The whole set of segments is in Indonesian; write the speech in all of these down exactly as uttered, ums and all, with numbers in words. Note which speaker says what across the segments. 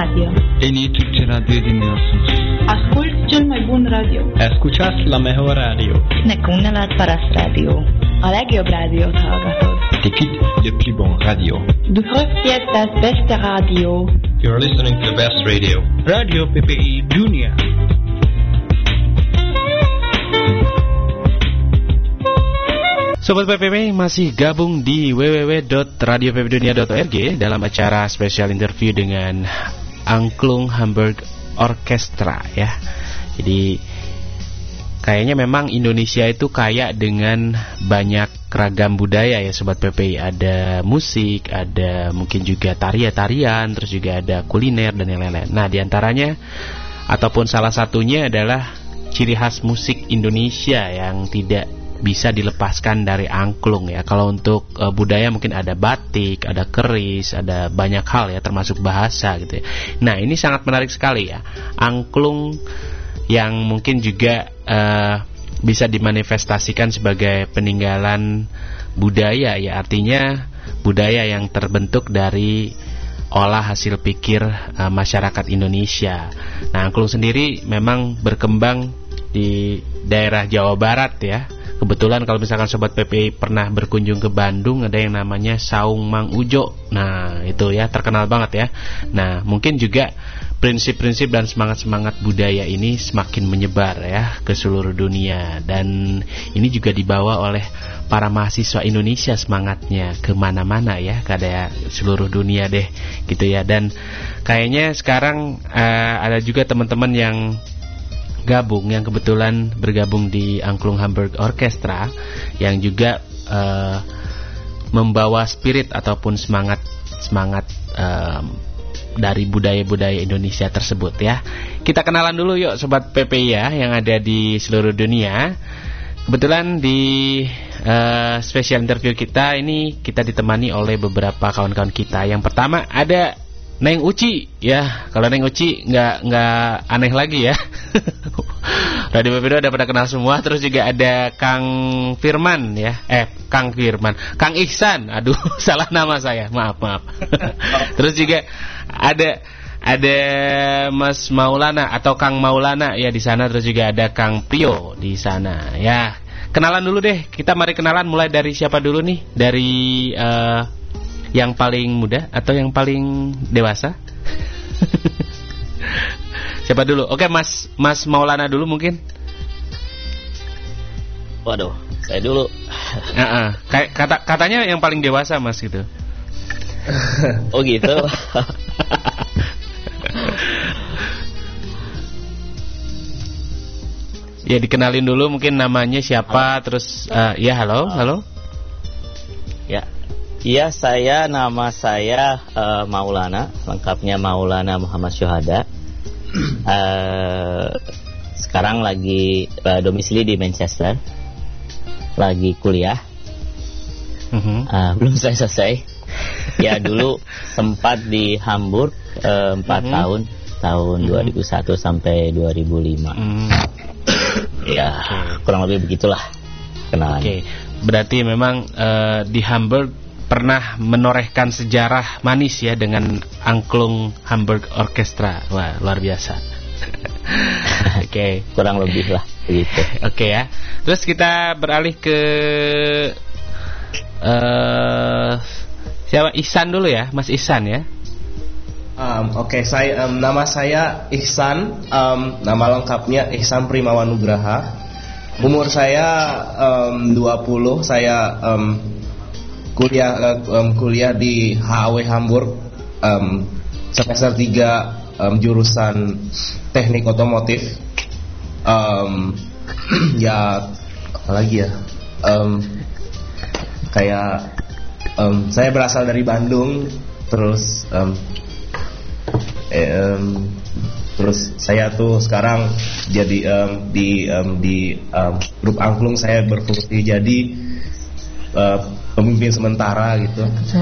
Speaker 1: Radio.
Speaker 2: En iyi Türkçe radyo dinliyorsunuz.
Speaker 1: Ascult cel mai bun radio.
Speaker 3: Escuchas la mejor radio.
Speaker 4: Ne kuunnellat paras radio. A legjobb rádiót hallgatod.
Speaker 2: T'écoutes le plus bon radio.
Speaker 1: Du hörst das beste radio.
Speaker 3: You're listening to the best radio. Radio P P I Dunia.
Speaker 5: Sobat P P P masih gabung di w w w dot radio p p dunia dot org dalam acara spesial interview dengan Angklung Hamburg Orchestra ya. Jadi kayaknya memang Indonesia itu kaya dengan banyak ragam budaya ya Sobat P P I. Ada musik, ada mungkin juga tarian-tarian, terus juga ada kuliner dan yang lain-lain. Nah diantaranya ataupun salah satunya adalah ciri khas musik Indonesia yang tidak bisa dilepaskan dari angklung ya. Kalau untuk uh, budaya mungkin ada batik, ada keris, ada banyak hal ya, termasuk bahasa gitu ya. Nah ini sangat menarik sekali ya, angklung yang mungkin juga uh, bisa dimanifestasikan sebagai peninggalan budaya ya. Artinya budaya yang terbentuk dari olah hasil pikir uh, masyarakat Indonesia. Nah angklung sendiri memang berkembang di daerah Jawa Barat ya. Kebetulan kalau misalkan Sobat P P I pernah berkunjung ke Bandung, ada yang namanya Saung Mang Ujo. Nah itu ya terkenal banget ya. Nah mungkin juga prinsip-prinsip dan semangat-semangat budaya ini semakin menyebar ya ke seluruh dunia. Dan ini juga dibawa oleh para mahasiswa Indonesia semangatnya kemana-mana ya, ke seluruh dunia deh gitu ya. Dan kayaknya sekarang uh, ada juga teman-teman yang gabung, yang kebetulan bergabung di Angklung Hamburg Orchestra, yang juga uh, membawa spirit ataupun semangat semangat uh, dari budaya-budaya Indonesia tersebut ya. Kita kenalan dulu yuk Sobat P P I ya, yang ada di seluruh dunia. Kebetulan di uh, special interview kita ini kita ditemani oleh beberapa kawan-kawan kita. Yang pertama ada Neng Uci ya. Kalau Neng Uci nggak nggak aneh lagi ya. Radio P P dua udah pada kenal semua. Terus juga ada Kang Firman ya. Eh Kang Firman, Kang Ihsan. Aduh salah nama saya. Maaf maaf. Terus juga ada ada Mas Maulana atau Kang Maulana ya di sana. Terus juga ada Kang Prio di sana ya. Kenalan dulu deh. Kita mari kenalan, mulai dari siapa dulu nih? Dari uh, yang paling muda atau yang paling dewasa? Siapa dulu? Oke, Mas Mas Maulana dulu mungkin.
Speaker 6: Waduh, saya dulu.
Speaker 5: Uh-uh. Kayak kata katanya yang paling dewasa, Mas gitu.
Speaker 6: Oh gitu.
Speaker 5: Ya dikenalin dulu mungkin namanya siapa, halo. Terus uh, ya halo, halo.
Speaker 6: Ya. Iya, saya nama saya uh, Maulana, lengkapnya Maulana Muhammad Syuhada. Uh, sekarang lagi uh, domisili di Manchester, lagi kuliah. Uh-huh. Uh, belum selesai. Ya dulu sempat di Hamburg uh, empat uh-huh. tahun, tahun uh-huh. dua ribu satu sampai dua ribu lima. Uh-huh. Ya okay. Kurang lebih begitulah kenalan. Oke, okay. Berarti memang uh, di Hamburg pernah menorehkan sejarah manis ya dengan Angklung Hamburg Orchestra. Wah, luar biasa. Oke, okay. Kurang lebih lah begitu.
Speaker 5: Oke okay, ya. Terus kita beralih ke uh, siapa? Ihsan dulu ya, Mas Ihsan ya.
Speaker 7: Um, Oke, okay. saya um, nama saya Ihsan. Um, nama lengkapnya Ihsan Primawa Nugraha. Umur saya um, dua puluh. Saya um, kuliah um, kuliah di H A W Hamburg um, semester tiga um, jurusan teknik otomotif. Um, ya apa lagi ya? Um, kayak um, saya berasal dari Bandung, terus um, um, terus saya tuh sekarang jadi um, di um, di um, grup angklung saya berfungsi jadi uh, pemimpin sementara gitu.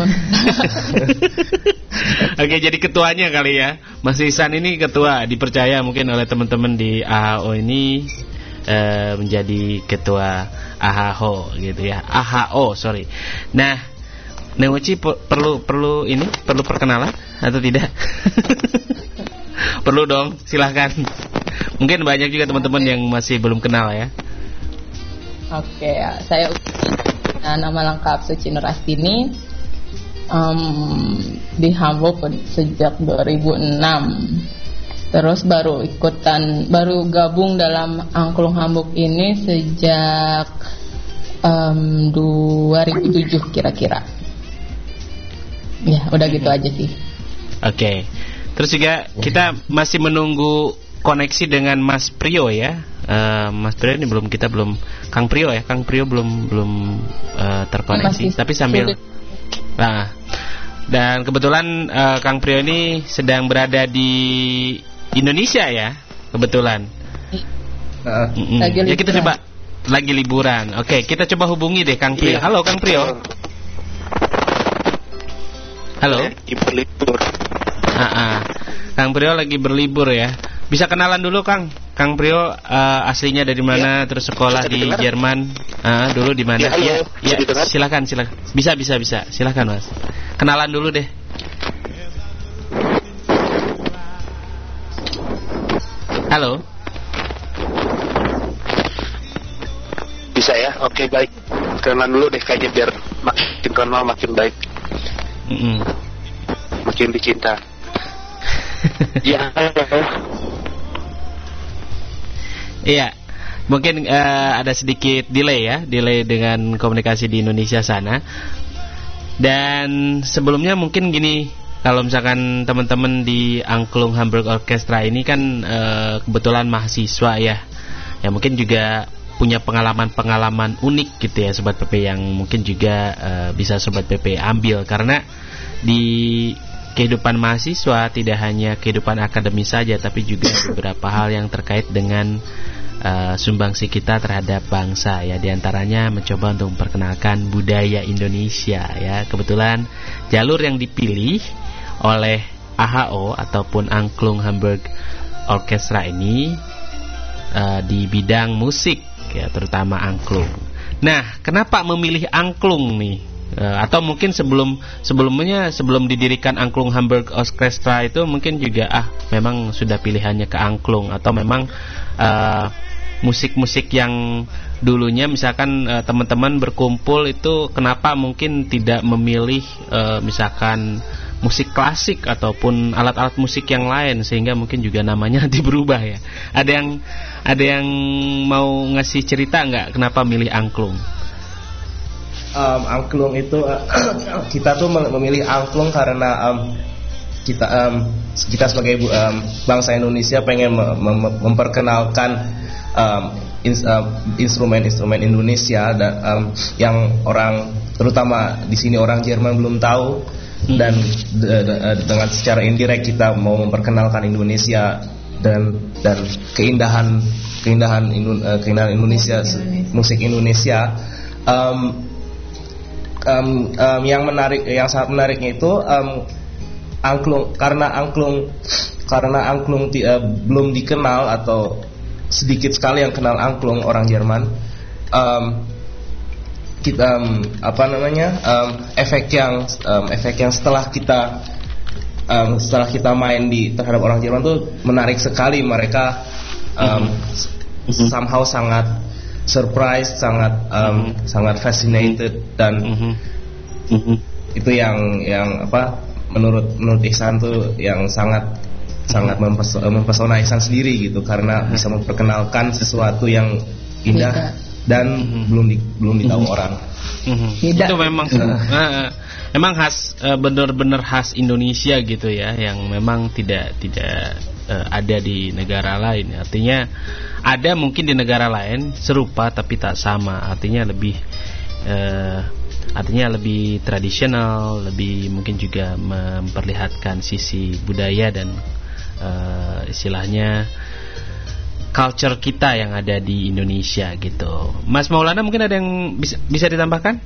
Speaker 5: Oke, jadi ketuanya kali ya. Mas Ihsan ini ketua, dipercaya mungkin oleh teman-teman di A H O ini uh, menjadi ketua A H O gitu ya. A H O, sorry. Nah, Neng Uci perlu perlu ini perlu perkenalan atau tidak? Perlu dong, silahkan. Mungkin banyak juga teman-teman yang masih belum kenal ya.
Speaker 8: Oke, ya. Saya nah, nama lengkap Suci Nurastini, um, di Hamburg sejak dua ribu enam. Terus baru ikutan, baru gabung dalam Angklung Hamburg ini sejak um, dua ribu tujuh kira-kira. Ya, udah gitu aja sih.
Speaker 5: Oke. Okay. Terus juga kita masih menunggu koneksi dengan Mas Prio ya. Uh, Mas Prio ini belum kita belum Kang Prio ya. Kang Prio belum belum uh, terkoneksi. Masih Tapi sambil nah, dan kebetulan uh, Kang Prio ini sedang berada di Indonesia ya. Kebetulan.
Speaker 7: Uh,
Speaker 5: mm-hmm. Ya kita coba lagi liburan. Oke, okay, kita coba hubungi deh Kang Prio. Halo Kang Prio. Halo.
Speaker 9: Lagi berlibur.
Speaker 5: Ah, Kang Prio lagi berlibur ya. Bisa kenalan dulu Kang. Kang Prio uh, aslinya dari mana? Ya. Terus sekolah di Jerman. Ah, dulu di mana?
Speaker 9: Ya,
Speaker 5: ya, ya silakan, silakan. Bisa, bisa, bisa. Silakan Mas. Kenalan dulu deh. Halo.
Speaker 9: Bisa ya? Oke, baik. Kenalan dulu deh kayaknya biar makin kenal makin baik.
Speaker 5: Mm-mm.
Speaker 9: Makin dicinta. Ya.
Speaker 5: Iya. Mungkin uh, ada sedikit delay ya, delay dengan komunikasi di Indonesia sana. Dan sebelumnya mungkin gini, kalau misalkan teman-teman di Angklung Hamburg Orchestra ini kan uh, kebetulan mahasiswa ya. Ya mungkin juga punya pengalaman-pengalaman unik gitu ya Sobat P P yang mungkin juga uh, bisa Sobat P P ambil, karena di kehidupan mahasiswa tidak hanya kehidupan akademis saja, tapi juga beberapa hal yang terkait dengan uh, sumbangsi kita terhadap bangsa ya. Di antaranya mencoba untuk memperkenalkan budaya Indonesia ya. Kebetulan jalur yang dipilih oleh A H O ataupun Angklung Hamburg Orchestra ini uh, di bidang musik ya, terutama angklung. Nah, kenapa memilih angklung nih? Uh, atau mungkin sebelum sebelumnya sebelum didirikan Angklung Hamburg Orchestra itu mungkin juga ah memang sudah pilihannya ke angklung, atau memang uh, musik-musik yang dulunya misalkan uh, teman-teman berkumpul itu kenapa mungkin tidak memilih uh, misalkan musik klasik ataupun alat-alat musik yang lain, sehingga mungkin juga namanya nanti berubah ya. Ada yang ada yang mau ngasih cerita nggak kenapa milih angklung?
Speaker 7: Um, angklung itu uh, kita tuh memilih angklung karena um, kita um, kita sebagai um, bangsa Indonesia pengen mem- mem- memperkenalkan um, ins- um, instrumen-instrumen Indonesia dan um, yang orang terutama di sini orang Jerman belum tahu, hmm. dan de- de- dengan secara indirect kita mau memperkenalkan Indonesia dan dan keindahan keindahan uh, keindahan Indonesia, musik Indonesia. Um, Um, um, yang menarik, yang sangat menariknya itu um, angklung, karena angklung karena angklung ti, uh, belum dikenal atau sedikit sekali yang kenal angklung orang Jerman. Um, kita um, apa namanya um, efek yang um, efek yang setelah kita um, setelah kita main di terhadap orang Jerman tuh menarik sekali. Mereka um, mm-hmm. somehow sangat surprise, sangat um, mm-hmm. sangat fascinated, dan mm-hmm. Mm-hmm. itu yang yang apa menurut menurut Ihsan tuh yang sangat mm-hmm. sangat mempeso, mempesona Ihsan sendiri gitu, karena mm-hmm. bisa memperkenalkan sesuatu yang indah Beda. dan mm-hmm. belum di, belum ditahu mm-hmm. orang.
Speaker 5: Mm-hmm. Itu memang uh, memang khas uh, benar-benar khas Indonesia gitu ya, yang memang tidak tidak uh, ada di negara lain. Artinya ada mungkin di negara lain serupa tapi tak sama. Artinya lebih uh, artinya lebih tradisional, lebih mungkin juga memperlihatkan sisi budaya dan uh, istilahnya culture kita yang ada di Indonesia gitu. Mas Maulana mungkin ada yang bisa bisa ditambahkan?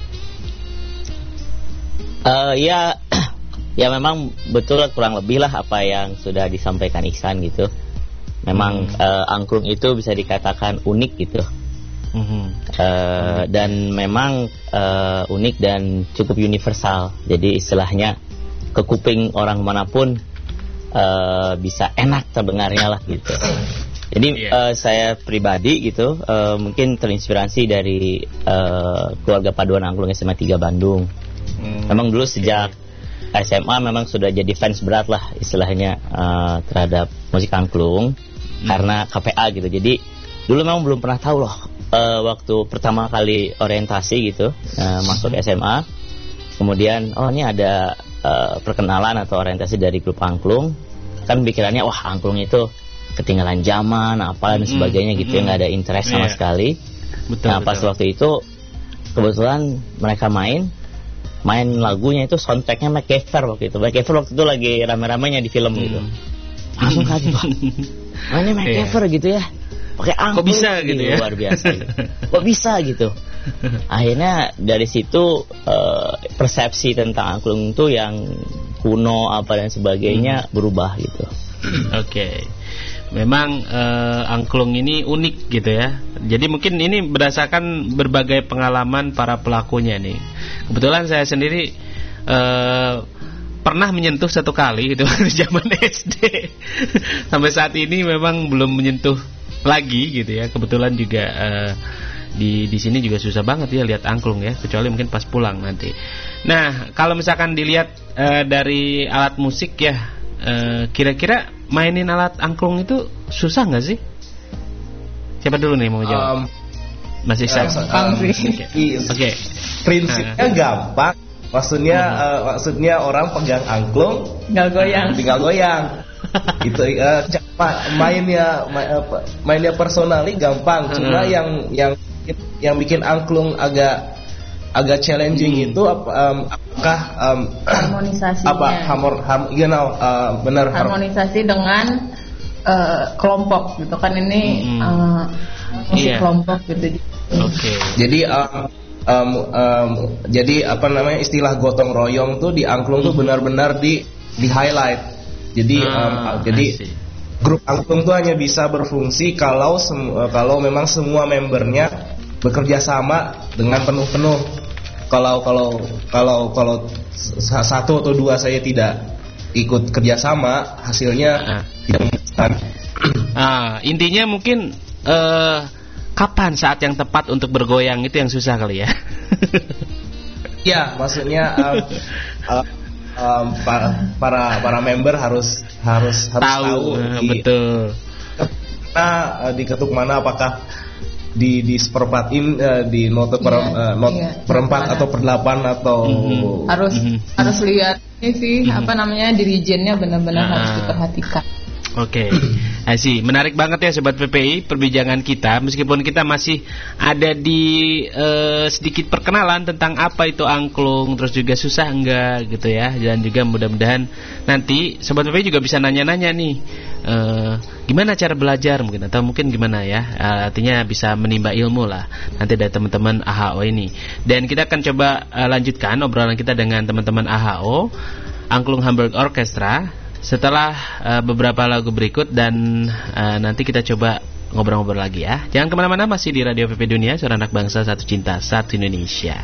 Speaker 6: Uh, ya ya memang betul kurang lebih lah apa yang sudah disampaikan Ihsan gitu. Memang hmm. uh, angklung itu bisa dikatakan unik gitu, hmm. uh, dan memang uh, unik dan cukup universal. Jadi istilahnya ke kuping orang manapun uh, bisa enak terdengarnya lah gitu. Jadi yeah. uh, saya pribadi gitu uh, mungkin terinspirasi dari uh, keluarga paduan angklung S M A tiga Bandung. Hmm. Memang dulu sejak okay. S M A memang sudah jadi fans berat lah istilahnya uh, terhadap musik angklung hmm. karena K P A gitu. Jadi dulu memang belum pernah tahu loh uh, waktu pertama kali orientasi gitu uh, masuk S M A. Kemudian oh ini ada uh, perkenalan atau orientasi dari grup angklung. Kan pikirannya wah angklung itu ketinggalan zaman, apa dan sebagainya gitu, mm-hmm. ya nggak ada interest sama yeah. sekali. Betul, nah pas betul. waktu itu kebetulan mereka main, main lagunya itu soundtracknya MacGyver waktu itu. MacGyver waktu itu lagi rame-ramenya di film mm. gitu. Langsung kaget wah, mainnya MacGyver yeah. gitu ya, pakai angklung. Kok bisa gitu, gitu ya? Luar biasa. Gitu. Kok bisa gitu? Akhirnya dari situ uh, persepsi tentang angklung itu yang kuno apa dan sebagainya mm. berubah gitu.
Speaker 5: Oke. Okay. Memang uh, angklung ini unik gitu ya. Jadi mungkin ini berdasarkan berbagai pengalaman para pelakunya nih. Kebetulan saya sendiri uh, pernah menyentuh satu kali gitu zaman S D. Sampai saat ini memang belum menyentuh lagi gitu ya. Kebetulan juga uh, di di sini juga susah banget ya lihat angklung ya, kecuali mungkin pas pulang nanti. Nah, kalau misalkan dilihat uh, dari alat musik ya, uh, kira-kira mainin alat angklung itu susah nggak sih? Siapa dulu nih mau jawab? Um, Masih saya.
Speaker 7: Um, Oke. Okay. Okay. Prinsipnya uh. gampang. Maksudnya uh-huh. uh, maksudnya orang pegang angklung,
Speaker 8: tinggal goyang.
Speaker 7: Tinggal goyang. Itu uh, mainnya mainnya personally gampang. Uh-huh. Cuma yang yang yang bikin angklung agak agak challenging hmm. itu um, apakah um,
Speaker 8: harmonisasinya
Speaker 7: apa hamor ham you know uh, benar
Speaker 8: harmonisasi dengan uh, kelompok gitu kan ini hmm. uh, musik yeah. kelompok gitu. Oke.
Speaker 7: Okay. Jadi um, um, um, jadi apa namanya istilah gotong royong tuh di angklung hmm. tuh benar-benar di di highlight. Jadi ah, um, jadi grup angklung tuh hanya bisa berfungsi kalau semu- kalau memang semua membernya bekerja sama dengan penuh-penuh. Kalau kalau kalau kalau satu atau dua saya tidak ikut kerjasama, hasilnya ah. tidak memuaskan.
Speaker 5: Ah, intinya mungkin uh, kapan saat yang tepat untuk bergoyang itu yang susah kali ya.
Speaker 7: Ya, maksudnya um, uh, um, para para para member harus harus harus tahu, tahu
Speaker 5: uh, di, betul.
Speaker 7: Nah, uh, di ketuk mana apakah di di seperempat in uh, di note per yeah, uh, note yeah, perempat atau perdelapan atau
Speaker 8: mm-hmm. harus mm-hmm. harus lihat ini sih mm-hmm. apa namanya dirijennya benar-benar nah. harus diperhatikan.
Speaker 5: Oke, okay. Sih menarik banget ya Sobat P P I perbincangan kita. Meskipun kita masih ada di uh, sedikit perkenalan tentang apa itu angklung, terus juga susah enggak gitu ya. Dan juga mudah-mudahan nanti Sobat P P I juga bisa nanya-nanya nih, uh, gimana cara belajar mungkin atau mungkin gimana ya. Uh, artinya bisa menimba ilmu lah nanti dari teman-teman A H O ini. Dan kita akan coba uh, lanjutkan obrolan kita dengan teman-teman A H O Angklung Hamburg Orchestra setelah uh, beberapa lagu berikut dan uh, nanti kita coba ngobrol-ngobrol lagi ya. Jangan kemana-mana, masih di Radio P P Dunia, suara anak bangsa, satu cinta, satu Indonesia.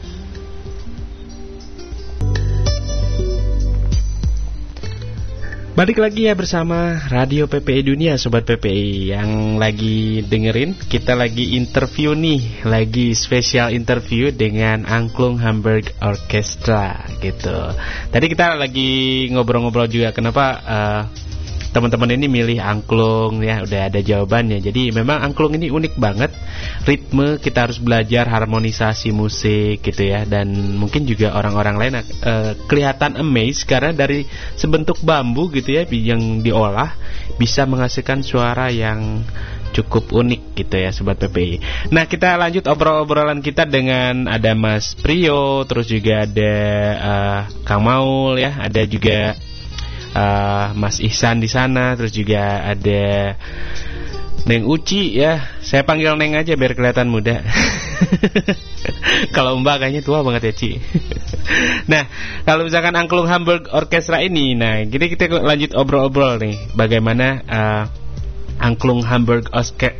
Speaker 5: Balik lagi ya bersama Radio P P I Dunia, Sobat P P I yang lagi dengerin. Kita lagi interview nih, lagi spesial interview dengan Angklung Hamburg Orchestra gitu. Tadi kita lagi ngobrol-ngobrol juga kenapa uh, teman-teman ini milih angklung ya, udah ada jawabannya. Jadi memang angklung ini unik banget. Ritme kita harus belajar harmonisasi musik gitu ya. Dan mungkin juga orang-orang lain uh, kelihatan amazed karena dari sebentuk bambu gitu ya yang diolah bisa menghasilkan suara yang cukup unik gitu ya Sobat P P I. Nah, kita lanjut obrol-obrolan kita dengan ada Mas Prio, terus juga ada uh, Kang Maul ya, ada juga Uh, Mas Ihsan di sana, terus juga ada Neng Uci ya. Saya panggil Neng aja biar kelihatan muda. Kalau Mbak kayaknya tua banget ya Ci. Nah, kalau misalkan Angklung Hamburg Orchestra ini, nah kita kita lanjut obrol-obrol nih. Bagaimana uh, Angklung Hamburg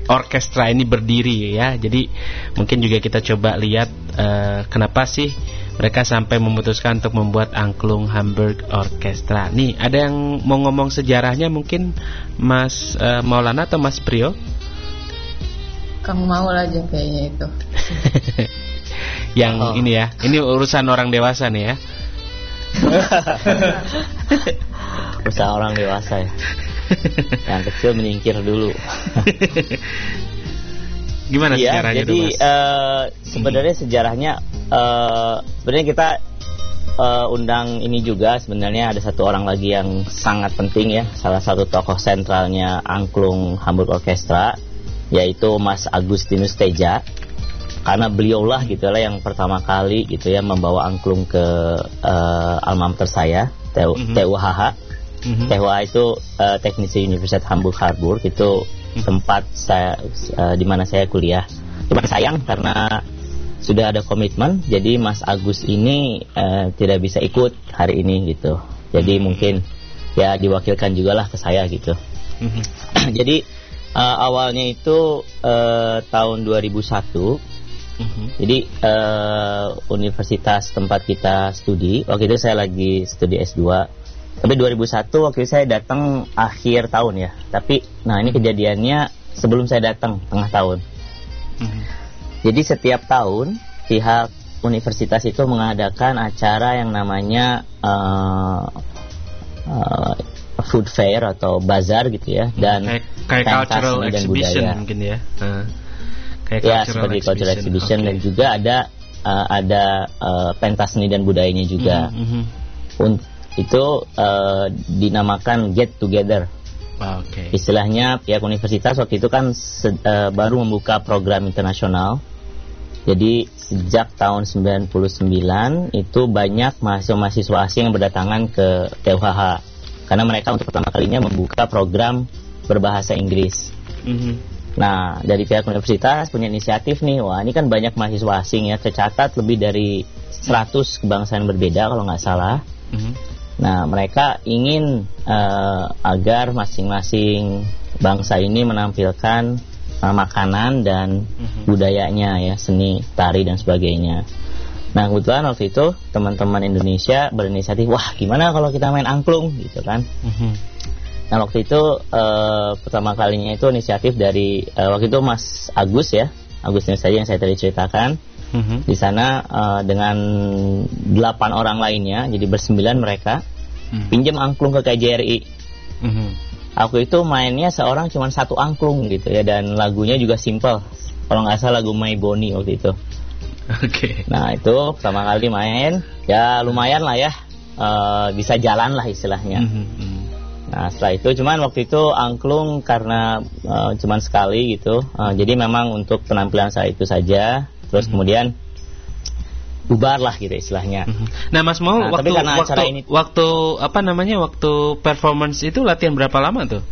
Speaker 5: Orchestra ini berdiri ya. Jadi mungkin juga kita coba lihat uh, kenapa sih mereka sampai memutuskan untuk membuat Angklung Hamburg Orchestra. Nih, ada yang mau ngomong sejarahnya mungkin Mas uh, Maulana atau Mas Prio?
Speaker 8: Kang Maul aja kayaknya itu.
Speaker 5: Yang
Speaker 6: Oh.
Speaker 5: ini ya, ini urusan orang dewasa nih ya.
Speaker 6: Usaha orang dewasa ya. Yang kecil menyingkir dulu.
Speaker 5: Gimana
Speaker 6: Iya,
Speaker 5: sejarahnya
Speaker 6: jadi
Speaker 5: tuh, Mas?
Speaker 6: uh, sebenarnya sejarahnya uh, sebenarnya kita uh, undang ini juga. Sebenarnya ada satu orang lagi yang sangat penting ya, salah satu tokoh sentralnya Angklung Hamburg Orchestra, yaitu Mas Agustinus Teja. Karena beliaulah gitu lah yang pertama kali gitu ya membawa angklung ke uh, alma mater saya, T U H H. Mm-hmm. T U H H itu uh, Teknische Universität Hamburg Harburg, itu tempat saya uh, di mana saya kuliah. Cuma sayang karena sudah ada komitmen, jadi Mas Agus ini uh, tidak bisa ikut hari ini gitu. Jadi mm-hmm. mungkin ya diwakilkan juga lah ke saya gitu. Mm-hmm. Jadi uh, awalnya itu uh, tahun dua ribu satu. Mm-hmm. Jadi uh, universitas tempat kita studi, waktu itu saya lagi studi S dua. Tapi dua ribu satu waktu itu saya datang akhir tahun ya. Tapi nah ini kejadiannya sebelum saya datang tengah tahun. Mm-hmm. Jadi setiap tahun pihak universitas itu mengadakan acara yang namanya uh, uh, food fair atau bazar gitu ya, dan
Speaker 5: kayak, kayak cultural exhibition mungkin ya. Uh, kayak
Speaker 6: ya
Speaker 5: cultural
Speaker 6: seperti
Speaker 5: exhibition.
Speaker 6: cultural exhibition
Speaker 5: Okay.
Speaker 6: Dan juga ada uh, ada uh, pentas seni dan budayanya juga.
Speaker 5: Mm-hmm.
Speaker 6: Un- itu uh, dinamakan get together.
Speaker 5: Okay.
Speaker 6: Istilahnya pihak universitas waktu itu kan se- uh, baru membuka program internasional. Jadi sejak tahun sembilan puluh sembilan itu banyak mahasiswa-mahasiswa asing yang berdatangan ke T U H H karena mereka untuk pertama kalinya membuka program berbahasa Inggris. Mm-hmm. Nah, dari pihak universitas punya inisiatif nih, wah ini kan banyak mahasiswa asing ya, tercatat lebih dari seratus kebangsaan berbeda kalau nggak salah. Mm-hmm. Nah, mereka ingin uh, agar masing-masing bangsa ini menampilkan uh, makanan dan mm-hmm. budayanya ya, seni, tari dan sebagainya. Nah, kebetulan waktu itu teman-teman Indonesia berinisiatif, wah gimana kalau kita main angklung gitu kan. Mm-hmm. Nah, waktu itu uh, pertama kalinya itu inisiatif dari uh, waktu itu Mas Agus ya, Agustinus saja yang saya tadi ceritakan. Mm-hmm. Di sana uh, dengan delapan orang lainnya, jadi bersembilan mereka, mm-hmm. pinjam angklung ke K J R I. Mm-hmm. Aku itu mainnya seorang cuma satu angklung gitu ya, dan lagunya juga simple. Kalau nggak salah lagu My Bonnie waktu itu. Oke. Okay. Nah itu pertama kali main, ya lumayan lah ya, uh, bisa jalan lah istilahnya. Mm-hmm. Nah setelah itu cuman waktu itu angklung karena uh, cuman sekali gitu, uh, jadi memang untuk penampilan saya itu saja. Terus mm-hmm. kemudian bubar lah gitu istilahnya. Mm-hmm.
Speaker 5: Nah Mas Maul, nah, waktu waktu, ini... waktu apa namanya waktu performance itu latihan berapa lama tuh?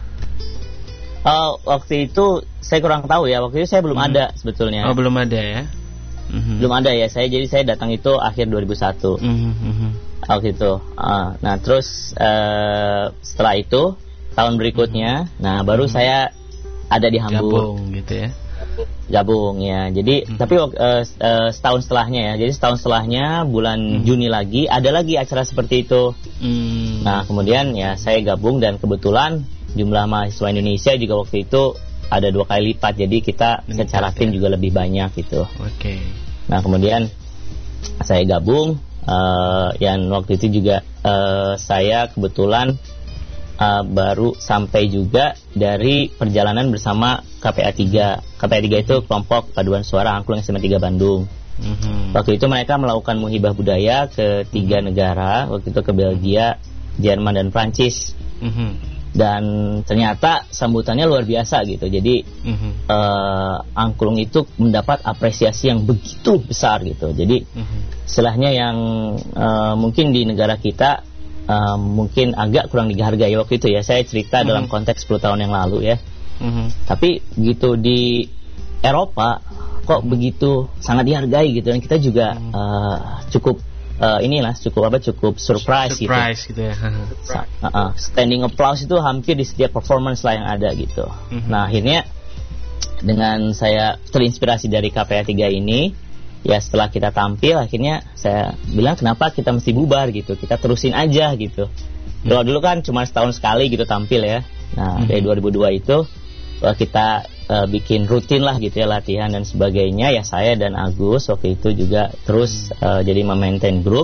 Speaker 6: Uh, waktu itu saya kurang tahu ya, waktu itu saya belum mm-hmm. ada sebetulnya.
Speaker 5: Oh belum ada ya? Mm-hmm. Belum
Speaker 6: ada ya, saya jadi saya datang itu akhir dua ribu satu. Mm-hmm. Waktu itu. Uh, nah terus uh, setelah itu tahun berikutnya, mm-hmm. nah baru mm-hmm. saya ada di Hamburg.
Speaker 5: Gabung gitu ya?
Speaker 6: Gabung ya. Jadi mm-hmm. tapi uh, uh, setahun setelahnya ya. Jadi setahun setelahnya bulan mm-hmm. Juni lagi ada lagi acara seperti itu. Mm-hmm. Nah kemudian ya saya gabung dan kebetulan jumlah mahasiswa Indonesia juga waktu itu ada dua kali lipat. Jadi kita meningkat, secara tim ya? Juga lebih banyak gitu. Oke. Okay. Nah kemudian saya gabung. Uh, yang waktu itu juga uh, saya kebetulan uh, baru sampai juga dari perjalanan bersama K P A tiga. K P A tiga itu kelompok paduan suara angklung S M A tiga Bandung. Mm-hmm. Waktu itu mereka melakukan muhibah budaya ke tiga mm-hmm. negara, waktu itu ke Belgia, Jerman dan Prancis. Mm-hmm. Dan ternyata sambutannya luar biasa gitu. Jadi mm-hmm. uh, angklung itu mendapat apresiasi yang begitu besar gitu. Jadi mm-hmm. istilahnya yang uh, mungkin di negara kita uh, mungkin agak kurang dihargai waktu itu ya. Saya cerita mm-hmm. dalam konteks sepuluh tahun yang lalu ya. Mm-hmm. Tapi gitu di Eropa kok mm-hmm. begitu sangat dihargai gitu, dan kita juga mm-hmm. uh, cukup Uh, inilah cukup apa cukup surprise,
Speaker 5: surprise gitu.
Speaker 6: gitu ya. uh, uh, standing applause itu hampir di setiap performance lah yang ada gitu. Mm-hmm. Nah akhirnya dengan saya terinspirasi dari K P A tiga ini, ya setelah kita tampil akhirnya saya bilang kenapa kita mesti bubar gitu, kita terusin aja gitu. Kalau dulu kan cuma setahun sekali gitu tampil ya. Nah dari dua ribu dua itu kita uh, bikin rutin lah gitu ya latihan dan sebagainya. Ya saya dan Agus waktu itu juga terus uh, jadi memaintain grup.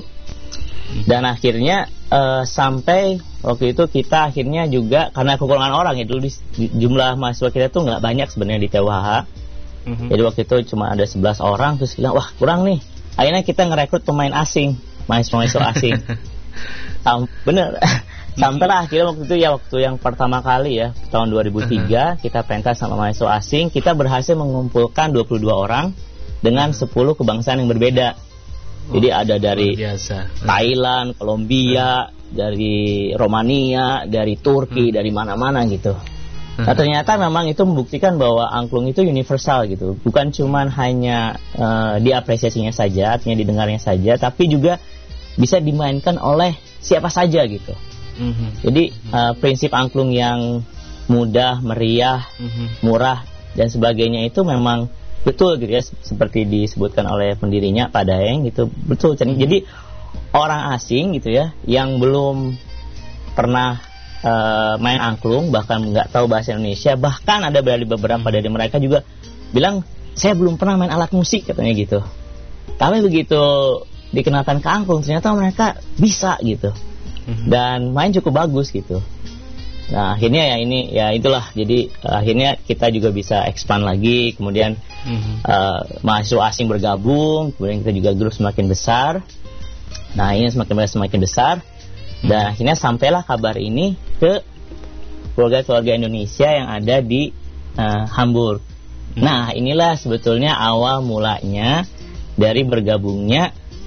Speaker 6: Dan akhirnya uh, sampai waktu itu kita akhirnya juga karena kekurangan orang ya, dulu di, di, jumlah mahasiswa kita tuh nggak banyak sebenarnya di T W H. Mm-hmm. Jadi waktu itu cuma ada sebelas orang, terus bilang wah kurang nih. Akhirnya kita ngerekrut pemain asing, mahasiswa-mahasiswa asing. Sam, bener. Sampailah akhirnya waktu itu ya waktu yang pertama kali ya tahun dua ribu tiga uh-huh. kita pentas sama mahasiswa asing, kita berhasil mengumpulkan dua puluh dua orang dengan sepuluh kebangsaan yang berbeda. Jadi oh, ada dari biasa. Thailand, Kolombia, uh-huh. dari Romania, dari Turki, uh-huh. dari mana-mana gitu. Uh-huh. Nah ternyata memang itu membuktikan bahwa angklung itu universal gitu, bukan cuman hanya uh, diapresiasinya saja, artinya didengarnya saja, tapi juga bisa dimainkan oleh siapa saja gitu. Uh-huh. Jadi uh, prinsip angklung yang mudah, meriah, uh-huh. murah dan sebagainya itu memang betul gitu ya, seperti disebutkan oleh pendirinya Pak Daeng gitu, betul. Jadi orang asing gitu ya yang belum pernah uh, main angklung, bahkan nggak tahu bahasa Indonesia, bahkan ada dari beberapa dari mereka juga bilang saya belum pernah main alat musik katanya gitu. Tapi begitu dikenalkan ke angklung ternyata mereka bisa gitu dan main cukup bagus gitu. Nah akhirnya ya ini ya itulah, jadi uh, akhirnya kita juga bisa expand lagi, kemudian mm-hmm. uh, mahasiswa asing bergabung, kemudian kita juga grup semakin besar. Nah ini semakin semakin besar mm-hmm. dan akhirnya sampailah kabar ini ke keluarga-keluarga Indonesia yang ada di uh, Hamburg. Mm-hmm. Nah inilah sebetulnya awal mulanya dari bergabungnya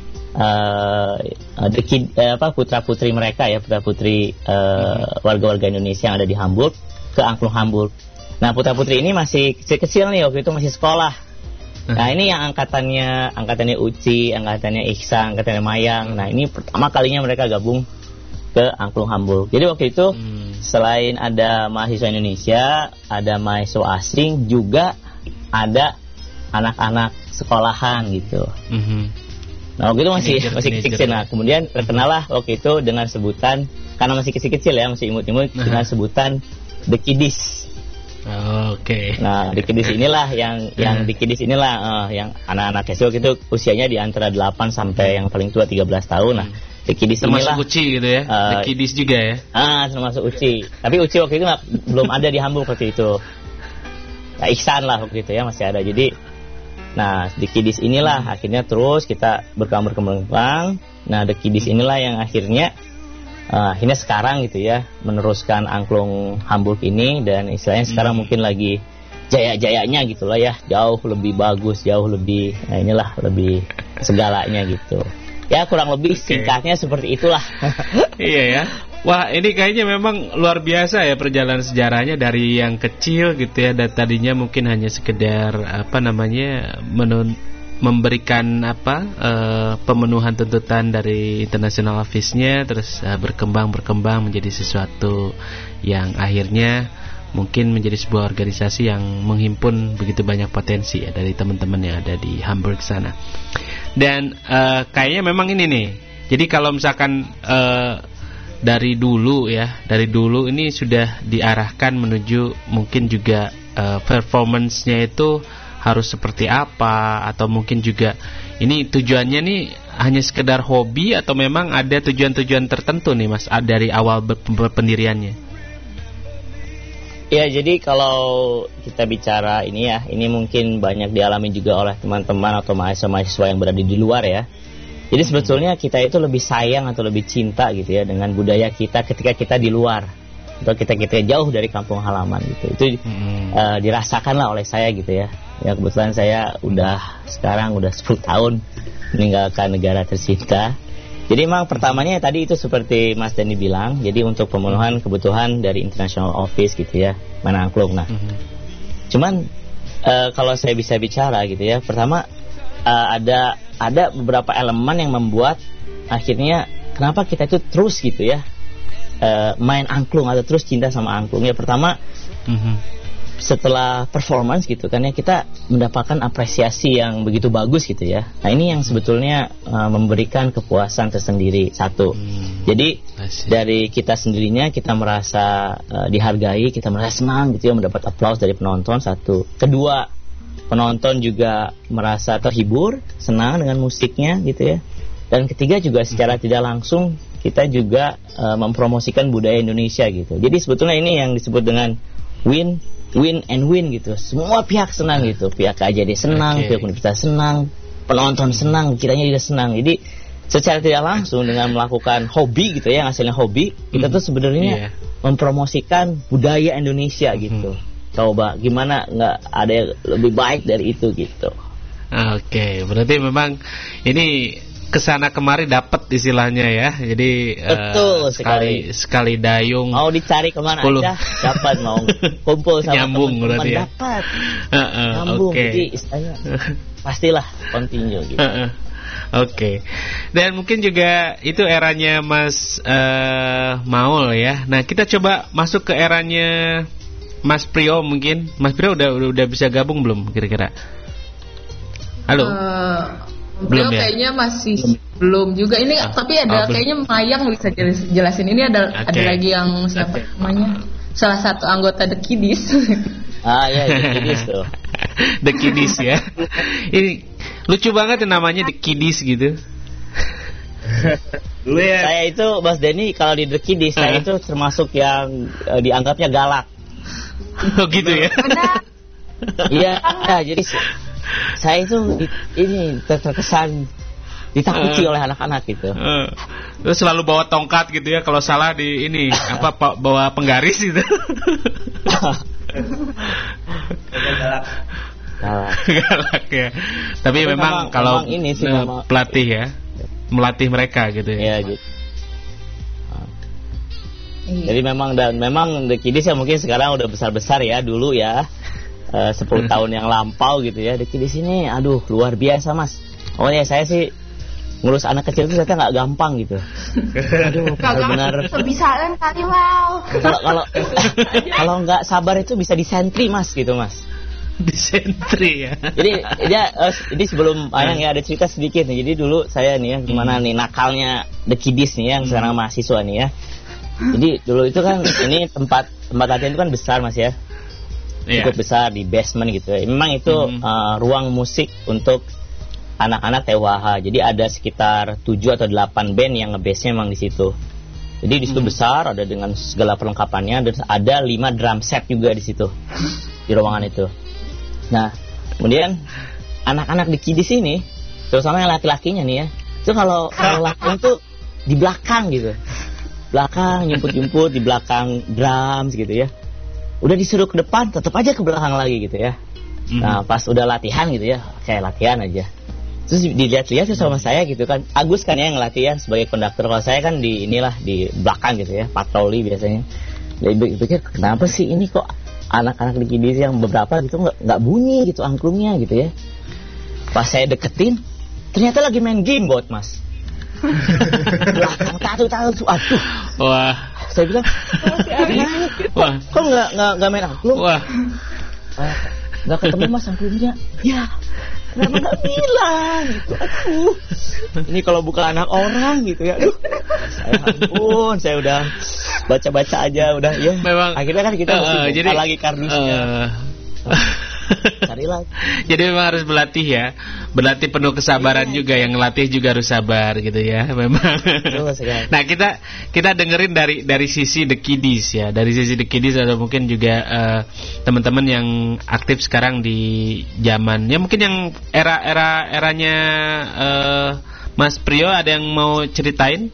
Speaker 6: Uh, the kid, uh, apa putra putri mereka ya, putra putri uh, warga-warga Indonesia yang ada di Hamburg ke angklung Hamburg. Nah putra putri ini masih kecil-kecil nih, waktu itu masih sekolah. Nah ini yang angkatannya angkatannya Uci, angkatannya Ihsan, angkatannya Mayang. Nah ini pertama kalinya mereka gabung ke angklung Hamburg. Jadi waktu itu hmm. selain ada mahasiswa Indonesia, ada mahasiswa asing, juga ada anak-anak sekolahan gitu. Mm-hmm. Nah waktu itu masih teenager, masih kecil-kecil. Nah kemudian terkenalah waktu itu dengan sebutan, karena masih kecil-kecil ya, masih imut-imut, uh-huh. dengan sebutan The Kiddies.
Speaker 5: Oh, Oke. Okay.
Speaker 6: Nah The Kiddies inilah yang uh-huh. yang The Kiddies inilah uh, yang anak-anak S D waktu itu usianya di antara delapan sampai yang paling tua tiga belas tahun. Nah The Kiddies inilah
Speaker 5: termasuk Uci gitu ya. Uh, The Kiddies juga ya.
Speaker 6: Ah termasuk Uci. Tapi Uci waktu itu gak, belum ada di Hamburg waktu itu. Nah, Ihsan lah waktu itu ya masih ada. Jadi nah, The Kiddies inilah hmm. akhirnya terus kita berkembang-berkembang. Nah, The Kiddies inilah yang akhirnya uh, akhirnya sekarang gitu ya meneruskan angklung Hamburg ini, dan istilahnya hmm. sekarang mungkin lagi jaya-jayanya gitulah ya, jauh lebih bagus, jauh lebih, nah inilah lebih segalanya gitu. Ya kurang lebih okay. singkatnya seperti itulah.
Speaker 5: Iya ya. Wah ini kayaknya memang luar biasa ya perjalanan sejarahnya dari yang kecil gitu ya, dan tadinya mungkin hanya sekedar apa namanya menun, memberikan apa uh, pemenuhan tuntutan dari international office-nya, terus uh, berkembang berkembang menjadi sesuatu yang akhirnya mungkin menjadi sebuah organisasi yang menghimpun begitu banyak potensi ya dari teman-teman yang ada di Hamburg sana. Dan uh, kayaknya memang ini nih. Jadi kalau misalkan uh, dari dulu ya, dari dulu ini sudah diarahkan menuju mungkin juga uh, performance-nya itu harus seperti apa, atau mungkin juga ini tujuannya nih hanya sekedar hobi atau memang ada tujuan-tujuan tertentu nih Mas dari awal pendiriannya?
Speaker 6: Ya jadi kalau kita bicara ini ya, ini mungkin banyak dialami juga oleh teman-teman atau mahasiswa-mahasiswa yang berada di luar ya. Jadi sebetulnya kita itu lebih sayang atau lebih cinta gitu ya dengan budaya kita ketika kita di luar, atau kita kita jauh dari kampung halaman gitu. Itu hmm. uh, dirasakan lah oleh saya gitu ya. Ya kebetulan saya udah sekarang udah sepuluh tahun meninggalkan negara tercinta. Jadi memang pertamanya tadi itu seperti Mas Dani bilang, jadi untuk pemenuhan kebutuhan dari International Office gitu ya, mana angklung. Nah, hmm. cuman uh, kalau saya bisa bicara gitu ya, pertama uh, ada ada beberapa elemen yang membuat akhirnya kenapa kita itu terus gitu ya uh, main angklung atau terus cinta sama angklung. Ya pertama mm-hmm. setelah performance gitu kan ya, kita mendapatkan apresiasi yang begitu bagus gitu ya. Nah ini yang sebetulnya uh, memberikan kepuasan tersendiri satu. Hmm, Jadi dari kita sendirinya kita merasa uh, dihargai, kita merasa senang gitu ya, mendapat aplaus dari penonton satu. Kedua, penonton juga merasa terhibur, senang dengan musiknya gitu ya. Dan ketiga juga secara hmm. tidak langsung kita juga uh, mempromosikan budaya Indonesia gitu. Jadi sebetulnya ini yang disebut dengan win win and win gitu. Semua pihak senang gitu. Pihak K J D senang, okay. pihak universitas senang, penonton senang, kiranya juga senang. Jadi secara tidak langsung dengan melakukan hobi gitu ya, yang hasilnya hobi, kita tuh sebenarnya yeah. mempromosikan budaya Indonesia gitu. Mm-hmm. Coba gimana nggak ada yang lebih baik dari itu gitu.
Speaker 5: Oke, okay, berarti memang ini kesana kemari dapat istilahnya ya. Jadi
Speaker 6: betul uh,
Speaker 5: sekali sekali dayung
Speaker 6: mau dicari kemana sepuluh aja dapat, mau kumpul sama
Speaker 5: nyambung berarti ya.
Speaker 6: Dapat
Speaker 5: uh, uh,
Speaker 6: nyambung
Speaker 5: okay.
Speaker 6: Jadi istilahnya pastilah continue gitu.
Speaker 5: Uh, uh. Oke, okay. Dan mungkin juga itu eranya Mas uh, Maul ya. Nah kita coba masuk ke eranya Mas Prio mungkin. Mas Prio udah udah, udah bisa gabung belum kira-kira? Halo. Uh...
Speaker 8: Belum ya? Kayaknya masih belum juga ini, ah, tapi ada oh, kayaknya Mayang bisa jelasin. Ini ada okay. ada lagi yang siapa okay. namanya? Salah satu anggota The Kiddies.
Speaker 6: Ah ya, The Kiddies tuh.
Speaker 5: The Kiddies ya. Ini lucu banget namanya The Kiddies gitu.
Speaker 6: Dulu ya. Saya itu Mas Denny kalau di The Kiddies uh. saya itu termasuk yang uh, dianggapnya galak.
Speaker 5: Oh gitu ya.
Speaker 6: Iya, nah, jadi saya itu ini terkesan ditakuti uh, oleh anak-anak gitu.
Speaker 5: Uh, terus selalu bawa tongkat gitu ya, kalau salah di ini apa bawa penggaris gitu.
Speaker 6: Galak.
Speaker 5: Galak ya. Tapi, Tapi memang, memang kalau memang ini sih, uh, pelatih ya, melatih mereka gitu ya.
Speaker 6: Iya gitu. Uh. Jadi memang dan memang The Kiddies ya mungkin sekarang udah besar-besar ya, dulu ya. Uh, sepuluh tahun yang lampau gitu ya. Di sini aduh luar biasa Mas. Oh ya saya sih ngurus anak kecil itu ternyata nggak gampang gitu. Aduh benar-benar
Speaker 4: kebiasaan kali wow.
Speaker 6: Kalau kalau kalau nggak sabar itu bisa disentri Mas gitu Mas.
Speaker 5: Disentri ya.
Speaker 6: Jadi ya uh, ini sebelum Ayang ya ada cerita sedikit nih. Jadi dulu saya nih ya gimana nih nakalnya The Kiddies nih yang sekarang mahasiswa nih ya. Jadi dulu itu kan ini tempat tempat latihan itu kan besar Mas ya. Cukup yeah. besar di basement gitu ya. Memang itu mm-hmm. uh, ruang musik untuk anak-anak T W H. Jadi ada sekitar tujuh atau delapan band yang nge-bass-nya memang di situ. Jadi di situ mm-hmm. besar, ada dengan segala perlengkapannya, dan ada lima drum set juga di situ. Di ruangan itu. Nah, kemudian anak-anak di Kiddies ini, terutama yang laki-lakinya nih ya. Itu kalau kalau latihan tuh di belakang gitu. Belakang nyumput-nyumput di belakang drums gitu ya. Udah disuruh ke depan, tetap aja ke belakang lagi gitu ya. Mm-hmm. Nah pas udah latihan gitu ya, kayak latihan aja. Terus dilihat-lihat sama saya gitu kan, Agus kan ya yang latihan sebagai konduktor. Kalau saya kan di inilah di belakang gitu ya, patroli biasanya. Jadi pikir kenapa sih ini kok anak-anak di Kiddies yang beberapa gitu nggak nggak bunyi gitu angklungnya gitu ya. Pas saya deketin, ternyata lagi main game bot Mas. Belakang tahu-tahu, aduh.
Speaker 5: Wah.
Speaker 6: Saya bilang, wah, kok nggak nggak nggak main angklung?
Speaker 5: Wah,
Speaker 6: nggak ketemu Mas angklungnya. Ya, kenapa nggak bilang? Gitu. Aduh, ini kalau bukan anak orang gitu ya. Aduh, saya ampun, saya udah baca-baca aja udah ya. Memang. Akhirnya kan kita mesti uh, jadi, lagi kardusnya. Uh, Carilah.
Speaker 5: Jadi memang harus berlatih ya, berlatih penuh kesabaran yeah. juga. Yang ngelatih juga harus sabar gitu ya, memang. Nah kita kita dengerin dari dari sisi The Kiddies ya, dari sisi The Kiddies atau mungkin juga uh, teman-teman yang aktif sekarang di zaman ya mungkin yang era era eranya uh, Mas Prio, ada yang mau ceritain?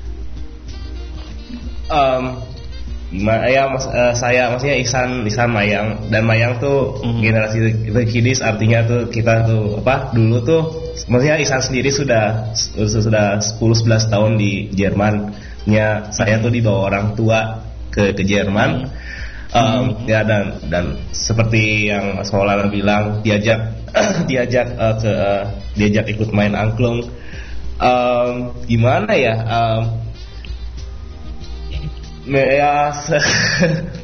Speaker 7: Um, gimana ya mas, uh, saya maksudnya Ihsan Ihsan Mayang, dan Mayang tuh mm-hmm. generasi The Kiddies, artinya tuh kita tuh apa dulu tuh maksudnya Ihsan sendiri sudah sudah sepuluh sebelas tahun di Jerman. Ya saya tuh dibawa orang tua ke ke Jerman. Mm-hmm. um, ya dan dan seperti yang Mas Maulana bilang, diajak diajak uh, ke uh, diajak ikut main angklung. Um, gimana ya? Um, ya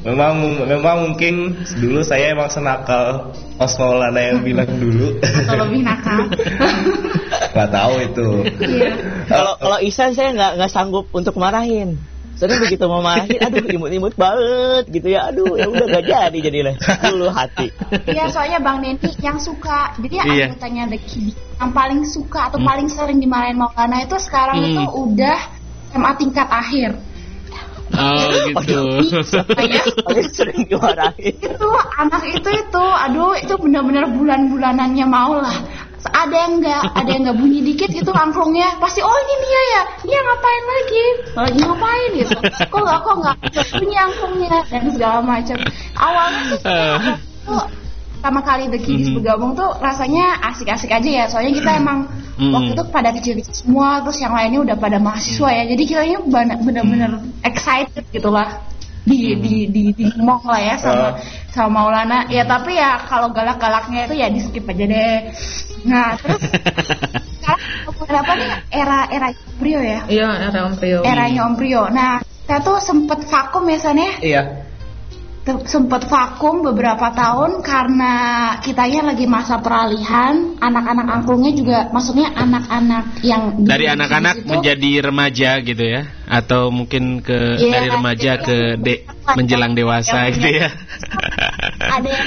Speaker 7: memang memang mungkin dulu saya emang senakal Mas Maulana yang bilang dulu.
Speaker 10: Atau lebih nakal.
Speaker 7: Nggak tahu itu.
Speaker 6: Kalau kalau Ihsan saya nggak nggak sanggup untuk marahin. Soalnya begitu mau marahin, aduh imut-imut banget gitu ya, aduh ya udah gak jadi jadilah dulu hati.
Speaker 10: Iya soalnya Bang Denny yang suka, jadi
Speaker 5: Iya.
Speaker 10: anggotanya The Kiddies yang paling suka atau hmm. paling sering dimarahin Maulana itu sekarang
Speaker 5: Hmm.
Speaker 10: itu udah S M A tingkat akhir.
Speaker 5: Oh gitu.
Speaker 6: Paling sering dimarahin.
Speaker 10: Itu anak itu itu, aduh itu benar-benar bulan-bulanannya mau lah. Ada yang nggak, ada yang nggak bunyi dikit gitu angklungnya, pasti oh ini Nia ya, Nia ngapain lagi, lagi ngapain gitu, kok nggak kok nggak bunyi angklungnya dan segala macam. Awalnya tuh, tuh pertama kali The Kiddies mm-hmm. bergabung tuh rasanya asik-asik aja ya, soalnya kita emang mm-hmm. waktu itu pada kecil-kecil semua, terus yang lainnya udah pada mahasiswa ya, jadi kita ini benar-benar excited gitulah. di di di di mong lah ya sama uh. sama Maulana ya, tapi ya kalau galak-galaknya itu ya di skip aja deh. Nah terus sekarang apa nih era era Om Prio ya?
Speaker 8: Iya era Om Prio.
Speaker 10: Eranya Om Prio. Nah saya tuh sempet vakum ya San ya?
Speaker 7: Iya.
Speaker 10: Sempet vakum beberapa tahun karena kitanya lagi masa peralihan, anak-anak angklungnya juga, maksudnya anak-anak yang
Speaker 5: dari anak-anak menjadi remaja gitu ya, atau mungkin ke yeah, dari remaja ke de, menjelang dewasa gitu ya.
Speaker 10: Ada yang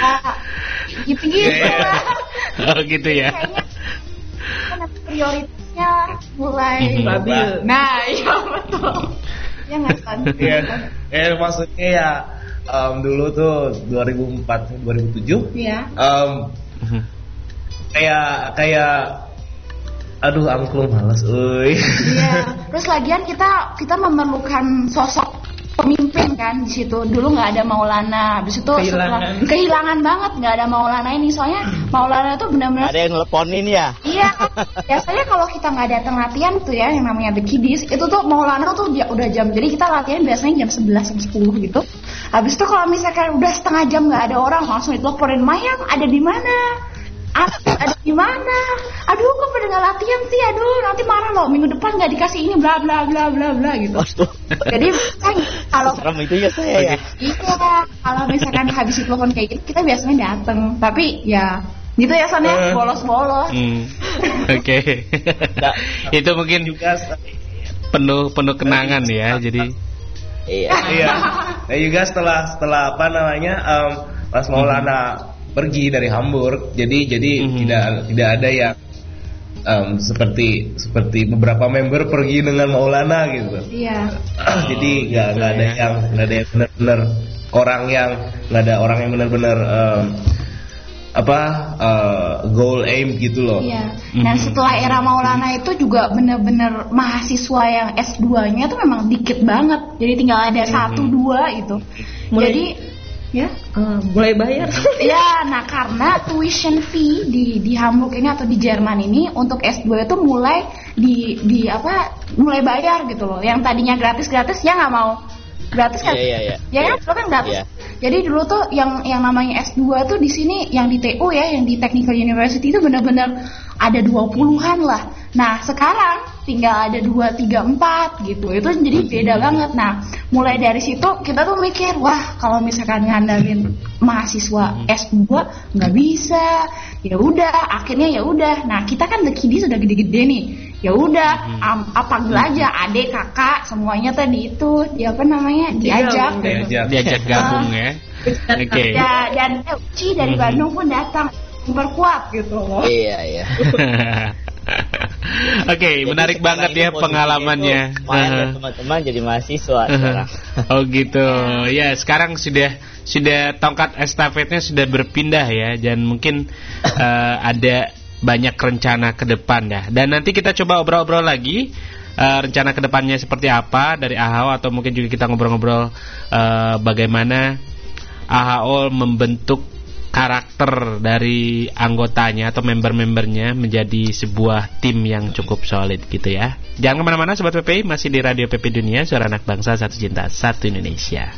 Speaker 10: gitu-gitu lah.
Speaker 5: Oh gitu ya.
Speaker 10: Kayaknya prioritasnya mulai
Speaker 7: labil.
Speaker 10: Nah iya betul. Ya nggak kan?
Speaker 7: Iya. Eh maksudnya ya. Um, dulu tuh dua ribu empat dua ribu tujuh
Speaker 10: Iya.
Speaker 7: um, kayak kayak aduh angklung males euy.
Speaker 10: Iya. Terus lagian kita kita memerlukan sosok pemimpin kan di situ. Dulu nggak ada Maulana, habis itu kehilangan, setelah, kehilangan banget nggak ada Maulana ini. Soalnya Maulana tuh benar-benar
Speaker 6: ada yang ngeleponin ya.
Speaker 10: Iya. Biasanya kalau kita nggak datang latihan tuh ya yang namanya The Kiddies, itu tuh Maulana tuh dia udah jam. Jadi kita latihan biasanya jam sebelas jam sepuluh gitu. Habis itu kalau misalkan udah setengah jam nggak ada orang, langsung diteleponin, Mayang ada di mana? Ada, ada di mana? Aduh, kok pada nggak latihan sih? Aduh, nanti marah loh. Minggu depan nggak dikasih ini, bla bla bla bla bla gitu.
Speaker 6: Aduh.
Speaker 10: Jadi kan kalau
Speaker 6: serem itu ya saya ya.
Speaker 10: Iya, kalau misalkan habis telepon kayak gitu, kita biasanya datang. Tapi ya gitu ya San ya, bolos-bolos.
Speaker 5: Hmm. Oke. Okay. Itu mungkin juga penuh penuh kenangan ya. Jadi
Speaker 6: iya.
Speaker 7: Iya. Dan juga setelah setelah apa namanya um, Mas Maulana hmm. pergi dari Hamburg, jadi jadi hmm. tidak tidak ada yang um, seperti seperti beberapa member pergi dengan Maulana gitu.
Speaker 10: Iya.
Speaker 7: Jadi nggak oh, nggak ada ya. yang nggak ada yang benar-benar orang yang nggak ada orang yang benar-benar um, apa uh, goal aim gitu loh.
Speaker 10: Iya. Dan setelah era Maulana itu juga benar-benar mahasiswa yang S dua-nya tuh memang dikit banget. Jadi tinggal ada satu dua itu. Mulai, jadi ya
Speaker 8: uh, mulai bayar.
Speaker 10: Ya, nah karena tuition fee di di Hamburg ini atau di Jerman ini untuk S dua itu mulai di di apa? mulai bayar gitu loh. Yang tadinya gratis-gratis ya nggak mau. Gratis kan?
Speaker 6: Iya, iya, iya.
Speaker 10: Ya kan, dulu kan gratis.
Speaker 6: Iya.
Speaker 10: Jadi dulu tuh yang yang namanya S dua tuh di sini yang di T U ya, yang di Technical University itu benar-benar ada dua puluhan lah. Nah, sekarang tinggal ada dua, tiga, empat gitu. Itu jadi beda banget. Nah, mulai dari situ kita tuh mikir, wah, kalau misalkan ngandalin mahasiswa S dua nggak bisa. Ya udah, akhirnya ya udah. Nah, kita kan The Kiddies sudah gede-gede nih. Ya udah, um, apa aja adik kakak semuanya tadi itu di apa namanya diajak
Speaker 5: diajak, diajak gabung uh, ya. Oke. Okay.
Speaker 10: Ya, dan eh, Uci dari mm-hmm. Bandung pun datang memperkuat gitu loh.
Speaker 6: Iya iya.
Speaker 5: Oke, okay, menarik banget ya pengalamannya.
Speaker 6: Uh-huh. Teman-teman jadi mahasiswa uh-huh. sekarang.
Speaker 5: Oh gitu. Ya, sekarang sudah sudah tongkat estafetnya sudah berpindah ya, dan mungkin uh, ada banyak rencana ke depan ya. Dan nanti kita coba obrol-obrol lagi uh, rencana ke depannya seperti apa dari A H O, atau mungkin juga kita ngobrol-ngobrol uh, bagaimana A H O membentuk karakter dari anggotanya atau member-membernya menjadi sebuah tim yang cukup solid gitu ya. Jangan kemana-mana Sobat P P I, masih di Radio P P Dunia, suara anak bangsa, satu cinta, satu Indonesia.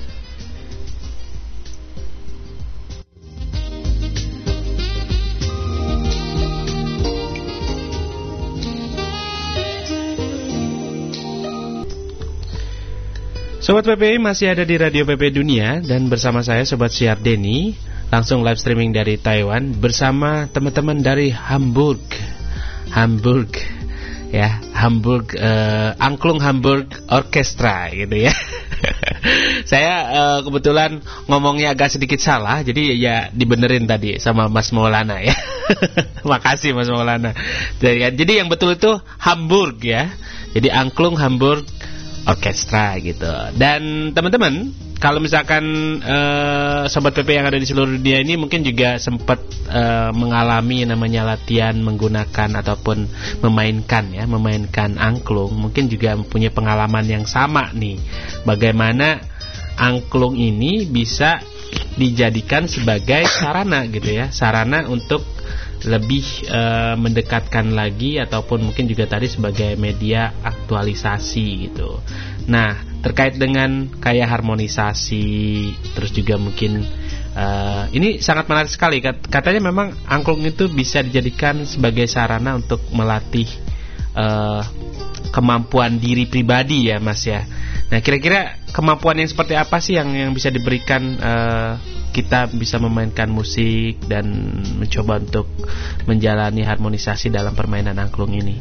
Speaker 5: Sobat P P I masih ada di Radio P P Dunia dan bersama saya Sobat Siar Denny, langsung live streaming dari Taiwan bersama teman-teman dari Hamburg. Hamburg ya, Hamburg uh, Angklung Hamburg Orchestra gitu ya. Saya uh, kebetulan ngomongnya agak sedikit salah, jadi ya dibenerin tadi sama Mas Maulana ya. Makasih Mas Maulana. Jadi yang betul itu Hamburg ya. Jadi Angklung Hamburg Orkestra gitu. Dan teman-teman, kalau misalkan uh, Sobat P P yang ada di seluruh dunia ini mungkin juga sempat uh, mengalami namanya latihan menggunakan ataupun memainkan ya, memainkan angklung, mungkin juga mempunyai pengalaman yang sama nih. Bagaimana angklung ini bisa dijadikan sebagai sarana gitu ya, sarana untuk lebih uh, mendekatkan lagi ataupun mungkin juga tadi sebagai media aktualisasi gitu. Nah, terkait dengan kayak harmonisasi, terus juga mungkin uh, ini sangat menarik sekali. Katanya memang angklung itu bisa dijadikan sebagai sarana untuk melatih uh, kemampuan diri pribadi ya Mas ya. Nah, kira-kira kemampuan yang seperti apa sih yang yang bisa diberikan uh, kita bisa memainkan musik dan mencoba untuk menjalani harmonisasi dalam permainan angklung ini?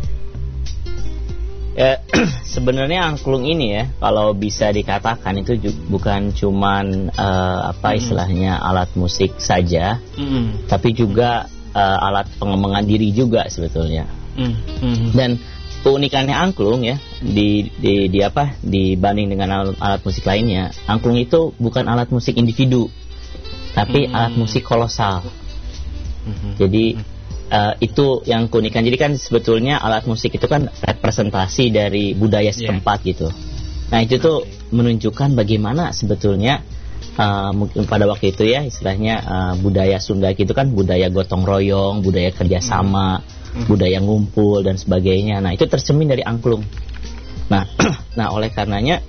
Speaker 6: Ya, sebenarnya angklung ini ya, kalau bisa dikatakan itu ju- bukan cuman uh, apa istilahnya mm. alat musik saja, mm. tapi juga uh, alat pengembangan diri juga sebetulnya. Mm. Mm. Dan keunikannya angklung ya di, di di apa dibanding dengan alat, alat musik lainnya, angklung itu bukan alat musik individu, tapi mm. alat musik kolosal. Mm-hmm. Jadi uh, itu yang keunikan. Jadi kan sebetulnya alat musik itu kan representasi dari budaya setempat yeah. gitu. Nah itu tuh menunjukkan bagaimana sebetulnya uh, mungkin pada waktu itu ya istilahnya uh, budaya Sunda gitu kan budaya gotong royong, budaya kerjasama. Mm. budaya ngumpul dan sebagainya. Nah itu tercermin dari angklung. Nah, nah oleh karenanya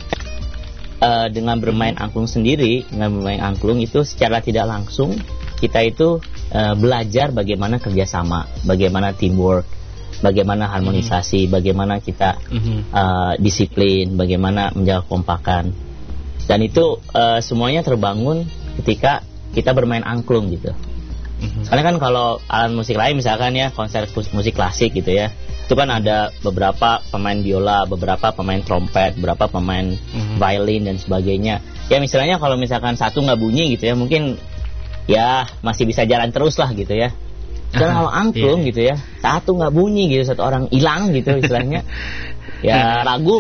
Speaker 6: uh, dengan bermain angklung sendiri, dengan bermain angklung itu secara tidak langsung kita itu uh, belajar bagaimana kerjasama, bagaimana teamwork, bagaimana harmonisasi, mm-hmm. bagaimana kita uh, disiplin, bagaimana menjaga kekompakan. Dan itu uh, semuanya terbangun ketika kita bermain angklung gitu. Mm-hmm. Karena kan kalau alat musik lain misalkan ya konser musik klasik gitu ya, itu kan ada beberapa pemain biola, beberapa pemain trompet, beberapa pemain mm-hmm. violin dan sebagainya. Ya misalnya kalau misalkan satu nggak bunyi gitu ya, mungkin ya masih bisa jalan terus lah gitu ya. Dan kalau angklung yeah. gitu ya, satu nggak bunyi gitu, satu orang hilang gitu istilahnya, ya ragu.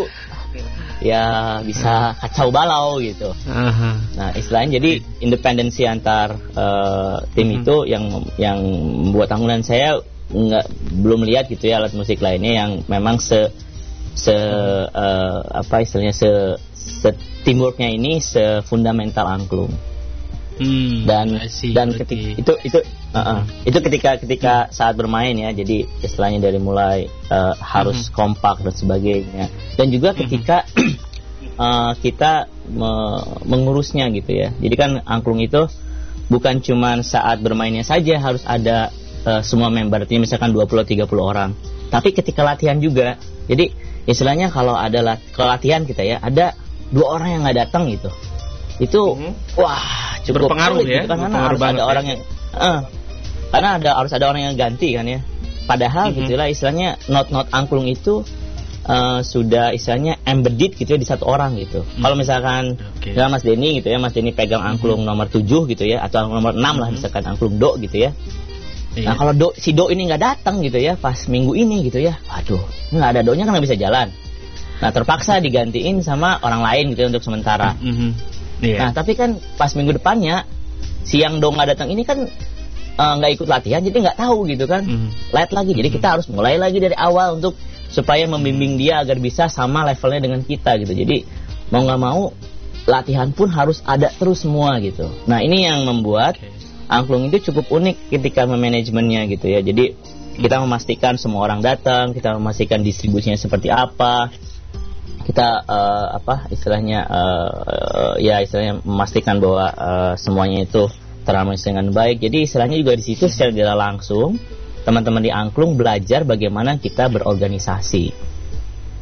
Speaker 6: Ya bisa kacau balau gitu. Uh-huh. Nah istilahnya jadi independensi antar uh, tim uh-huh. itu yang yang membuat angklung. Saya nggak belum lihat gitu ya alat musik lainnya yang memang se se uh, apa istilahnya se, se teamworknya ini se fundamental angklung. Hmm, dan dan ketika itu itu uh-uh, itu ketika ketika hmm. saat bermain ya, jadi istilahnya dari mulai uh, harus hmm. kompak dan sebagainya, dan juga ketika hmm. uh, kita me- mengurusnya gitu ya. Jadi kan angklung itu bukan cuma saat bermainnya saja harus ada uh, semua member, artinya misalkan dua puluh tiga puluh orang, tapi ketika latihan juga. Jadi istilahnya kalau ada lat- latihan kita ya, ada dua orang yang nggak datang gitu, itu hmm. wah cukup
Speaker 5: berpengaruh
Speaker 6: sulit,
Speaker 5: ya,
Speaker 6: gitu kan, karena harus ada ya. orang yang uh, karena ada harus ada orang yang ganti kan ya. Padahal mm-hmm. gitulah istilahnya not-not angklung itu uh, sudah istilahnya embedded gitu ya di satu orang gitu. Mm-hmm. Kalau misalkan okay. ya Mas Denny gitu ya, Mas Denny pegang angklung mm-hmm. nomor tujuh gitu ya, atau nomor enam lah misalkan angklung do gitu ya. Iya. Nah kalau do, si do ini nggak datang gitu ya pas minggu ini gitu ya, aduh nggak ada do-nya kan nggak bisa jalan. Nah terpaksa digantiin sama orang lain gitu ya, untuk sementara. Mm-hmm. Yeah. Nah tapi kan pas minggu depannya si yang do nggak datang ini kan nggak uh, ikut latihan, jadi nggak tahu gitu kan, mm. lihat lagi. Jadi mm. kita harus mulai lagi dari awal untuk supaya membimbing dia agar bisa sama levelnya dengan kita gitu. Jadi mau nggak mau latihan pun harus ada terus semua gitu. Nah ini yang membuat okay. angklung itu cukup unik ketika memanajemennya gitu ya. Jadi kita memastikan semua orang datang, kita memastikan distribusinya seperti apa. Kita uh, apa istilahnya uh, uh, ya istilahnya memastikan bahwa uh, semuanya itu terharmonis dengan baik. Jadi istilahnya juga di situ secara tidak langsung teman-teman di angklung belajar bagaimana kita berorganisasi.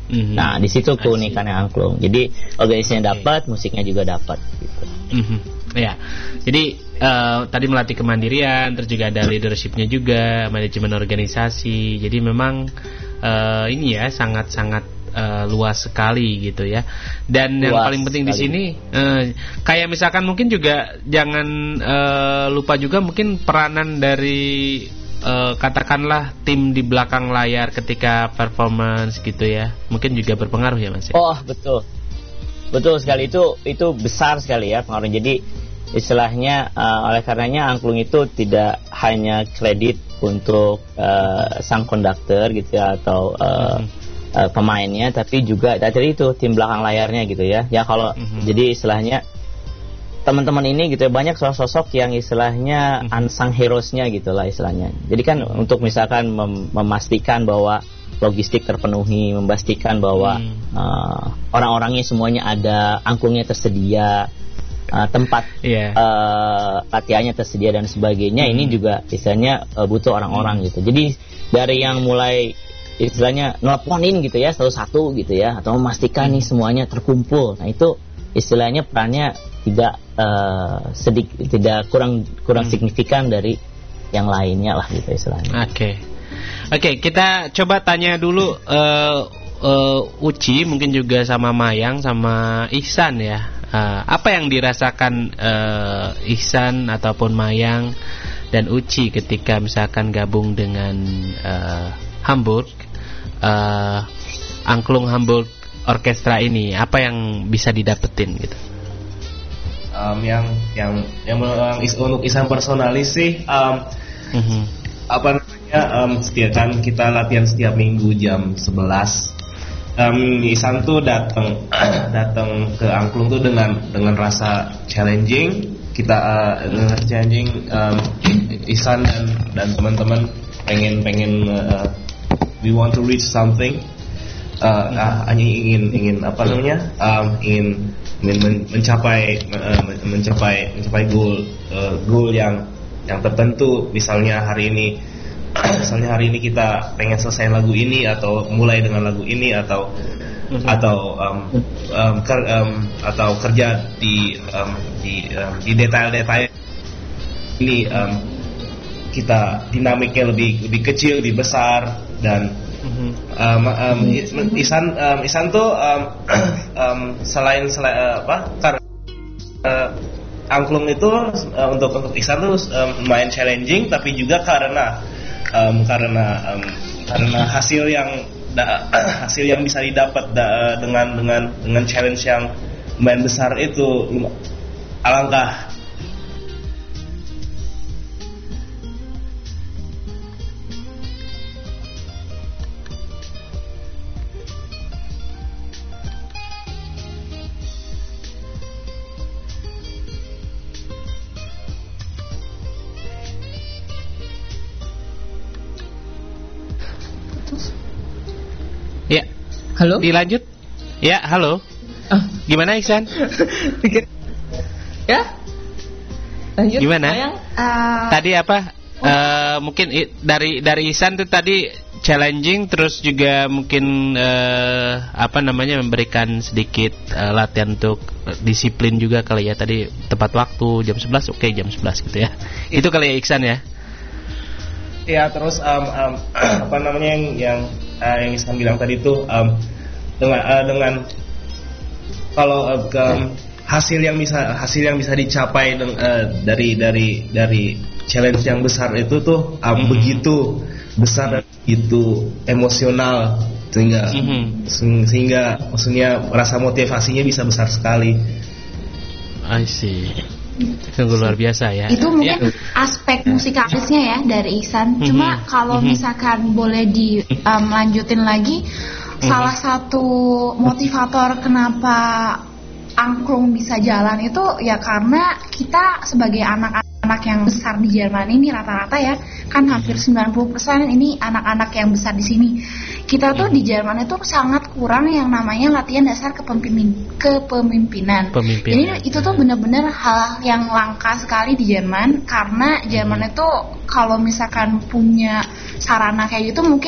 Speaker 6: Mm-hmm. Nah, di situ keunikannya angklung. Jadi organisasinya dapat, musiknya juga dapat gitu.
Speaker 5: Mm-hmm. Ya. Jadi uh, tadi melatih kemandirian, terus juga ada leadershipnya juga, manajemen organisasi. Jadi memang uh, ini ya sangat-sangat uh, luas sekali gitu ya. Dan luas yang paling penting sekali di sini uh, kayak misalkan mungkin juga jangan uh, lupa juga mungkin peranan dari Uh, katakanlah tim di belakang layar ketika performance gitu ya, mungkin juga berpengaruh ya Mas.
Speaker 6: Oh betul, betul sekali, itu itu besar sekali ya pengaruhnya. Jadi istilahnya uh, oleh karenanya angklung itu tidak hanya kredit untuk uh, sang konduktor gitu ya atau uh, mm-hmm. uh, pemainnya, tapi juga tadi itu tim belakang layarnya gitu ya. Ya kalau mm-hmm. jadi istilahnya teman-teman ini gitu ya, banyak sosok-sosok yang istilahnya unsung heroes-nya gitulah istilahnya. Jadi kan hmm. untuk misalkan mem- memastikan bahwa logistik terpenuhi, memastikan bahwa hmm. uh, orang-orangnya semuanya ada, angklungnya tersedia, uh, tempat yeah. uh, latihannya tersedia dan sebagainya. Hmm. Ini juga istilahnya uh, butuh orang-orang hmm. gitu. Jadi dari yang mulai istilahnya nelponin gitu ya satu-satu gitu ya, atau memastikan hmm. nih semuanya terkumpul. Nah itu istilahnya perannya tidak uh, sedikit, tidak kurang kurang hmm. signifikan dari yang lainnya lah gitu istilahnya.
Speaker 5: Oke, okay. oke okay, kita coba tanya dulu uh, uh, Uci, mungkin juga sama Mayang sama Ihsan ya. Uh, apa yang dirasakan uh, Ihsan ataupun Mayang dan Uci ketika misalkan gabung dengan uh, Hamburg, uh, Angklung Hamburg Orkestra ini, apa yang bisa didapetin gitu?
Speaker 7: Um, yang yang yang untuk Ihsan personalis sih um, mm-hmm. apa namanya um, setiap kan kita latihan setiap minggu jam sebelas. Um, Ihsan tuh datang datang ke angklung tuh dengan dengan rasa challenging. Kita uh, dengan challenging um, Ihsan dan dan teman-teman pengen pengen uh, we want to reach something. Uh, uh, hanya ingin ingin apa namanya um, ingin ingin mencapai uh, mencapai mencapai goal uh, goal yang yang tertentu. Misalnya hari ini misalnya hari ini kita pengen selesai lagu ini atau mulai dengan lagu ini atau mm-hmm. atau um, um, ker, um, atau kerja di um, di um, di detail-detail ini um, kita dinamiknya lebih lebih kecil, lebih besar dan Um, um, Ihsan um, Ihsan tuh um, um, selain selain uh, apa karena uh, angklung itu uh, untuk untuk Ihsan tuh um, lumayan challenging, tapi juga karena um, karena um, karena hasil yang da, hasil yang bisa didapat da, dengan dengan dengan challenge yang lumayan besar itu alangkah
Speaker 5: Ya, halo. Dilanjut. Ya, halo. Oh. Gimana Ihsan?
Speaker 8: Ya. Lanjut.
Speaker 5: Gimana? Uh, tadi apa? Oh. Uh, mungkin i, dari dari Ihsan tuh tadi challenging, terus juga mungkin uh, apa namanya memberikan sedikit uh, latihan untuk uh, disiplin juga kali ya. Tadi tepat waktu jam sebelas, oke okay, jam sebelas gitu ya. It. Itu kali ya Ihsan ya.
Speaker 7: Ya, terus um, um, apa namanya yang yang uh, yang Ihsan bilang tadi itu um, dengan uh, dengan kalau uh, ke, hasil yang bisa hasil yang bisa dicapai deng, uh, dari dari dari challenge yang besar itu tuh um, mm-hmm. begitu besar dan begitu emosional sehingga mm-hmm. sehingga maksudnya rasa motivasinya bisa besar sekali.
Speaker 5: I see. Sungguh luar biasa ya.
Speaker 10: Itu mungkin ya. Aspek musikalisnya ya dari Ihsan. Mm-hmm. Cuma kalau mm-hmm. misalkan boleh dilanjutin um, lagi, mm-hmm. salah satu motivator kenapa angklung bisa jalan itu ya karena kita sebagai anak-anak yang besar di Jerman ini rata-rata ya kan hampir sembilan puluh persen ini anak-anak yang besar di sini. Kita tuh di Jerman itu sangat kurang yang namanya latihan dasar kepemimpin, kepemimpinan. Pemimpinan. Jadi itu tuh benar-benar hal yang langka sekali di Jerman karena Jerman itu kalau misalkan punya sarana kayak gitu mungkin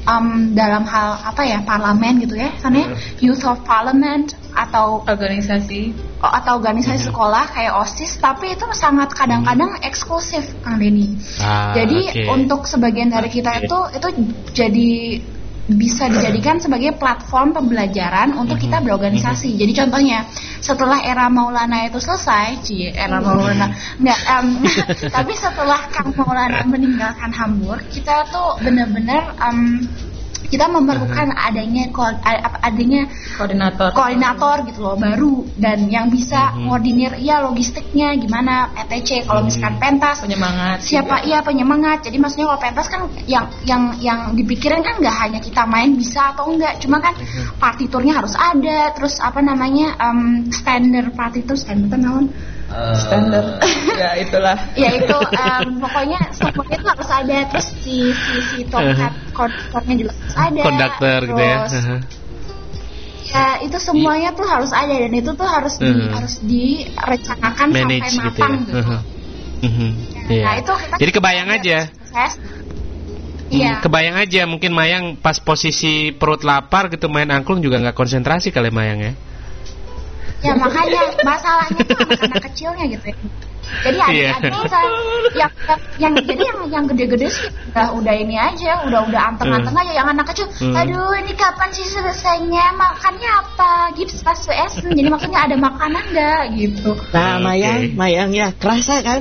Speaker 10: um, dalam hal apa ya parlemen gitu ya, kan ya youth of parliament atau
Speaker 8: organisasi
Speaker 10: oh, atau organisasi sekolah kayak OSIS, tapi itu sangat kadang-kadang eksklusif Kang Denny.
Speaker 5: Ah,
Speaker 10: jadi
Speaker 5: okay.
Speaker 10: untuk sebagian dari kita itu itu jadi bisa dijadikan sebagai platform pembelajaran untuk kita berorganisasi. Jadi contohnya setelah era Maulana itu selesai, cie era Maulana nggak, um, tapi setelah Kang Maulana meninggalkan Hamburg, kita tuh benar-benar um, kita memerlukan adanya ko- adanya
Speaker 8: koordinator
Speaker 10: koordinator gitu loh baru, dan yang bisa koordinir ya logistiknya gimana et cetera. Kalau misalkan pentas
Speaker 8: penyemangat
Speaker 10: siapa iya penyemangat. Jadi maksudnya kalau pentas kan yang yang yang dipikirin kan nggak hanya kita main bisa atau enggak, cuma kan partiturnya harus ada, terus apa namanya um, standar partitur standar naon
Speaker 8: Uh, standar ya itulah
Speaker 10: ya itu um, pokoknya semuanya itu harus ada, terus si si si tongkat konduktornya juga harus ada,
Speaker 5: konduktor gitu ya. Uh-huh.
Speaker 10: Ya itu semuanya tuh harus ada, dan itu tuh harus di uh-huh. harus direncanakan
Speaker 5: manage
Speaker 10: sampai
Speaker 5: gitu
Speaker 10: matang
Speaker 5: ya.
Speaker 10: gitu.
Speaker 5: Uh-huh. Uh-huh.
Speaker 10: Nah,
Speaker 5: yeah.
Speaker 10: itu kita
Speaker 5: jadi kebayang aja.
Speaker 10: Iya.
Speaker 5: Hmm, kebayang aja mungkin Mayang pas posisi perut lapar gitu main angklung juga nggak konsentrasi kali Mayang ya.
Speaker 10: Ya makanya masalahnya tuh anak-anak kecilnya gitu ya. Jadi adik-adik yeah. yang, yang yang jadi yang yang gede-gede sih udah udah ini aja, udah udah anteng-anteng aja. Yang anak kecil, aduh ini kapan sih selesainya, makannya apa gitu pas W S. Jadi maksudnya ada makanan nggak gitu.
Speaker 6: Nah Mayang, okay. Mayang ya kerasa kan?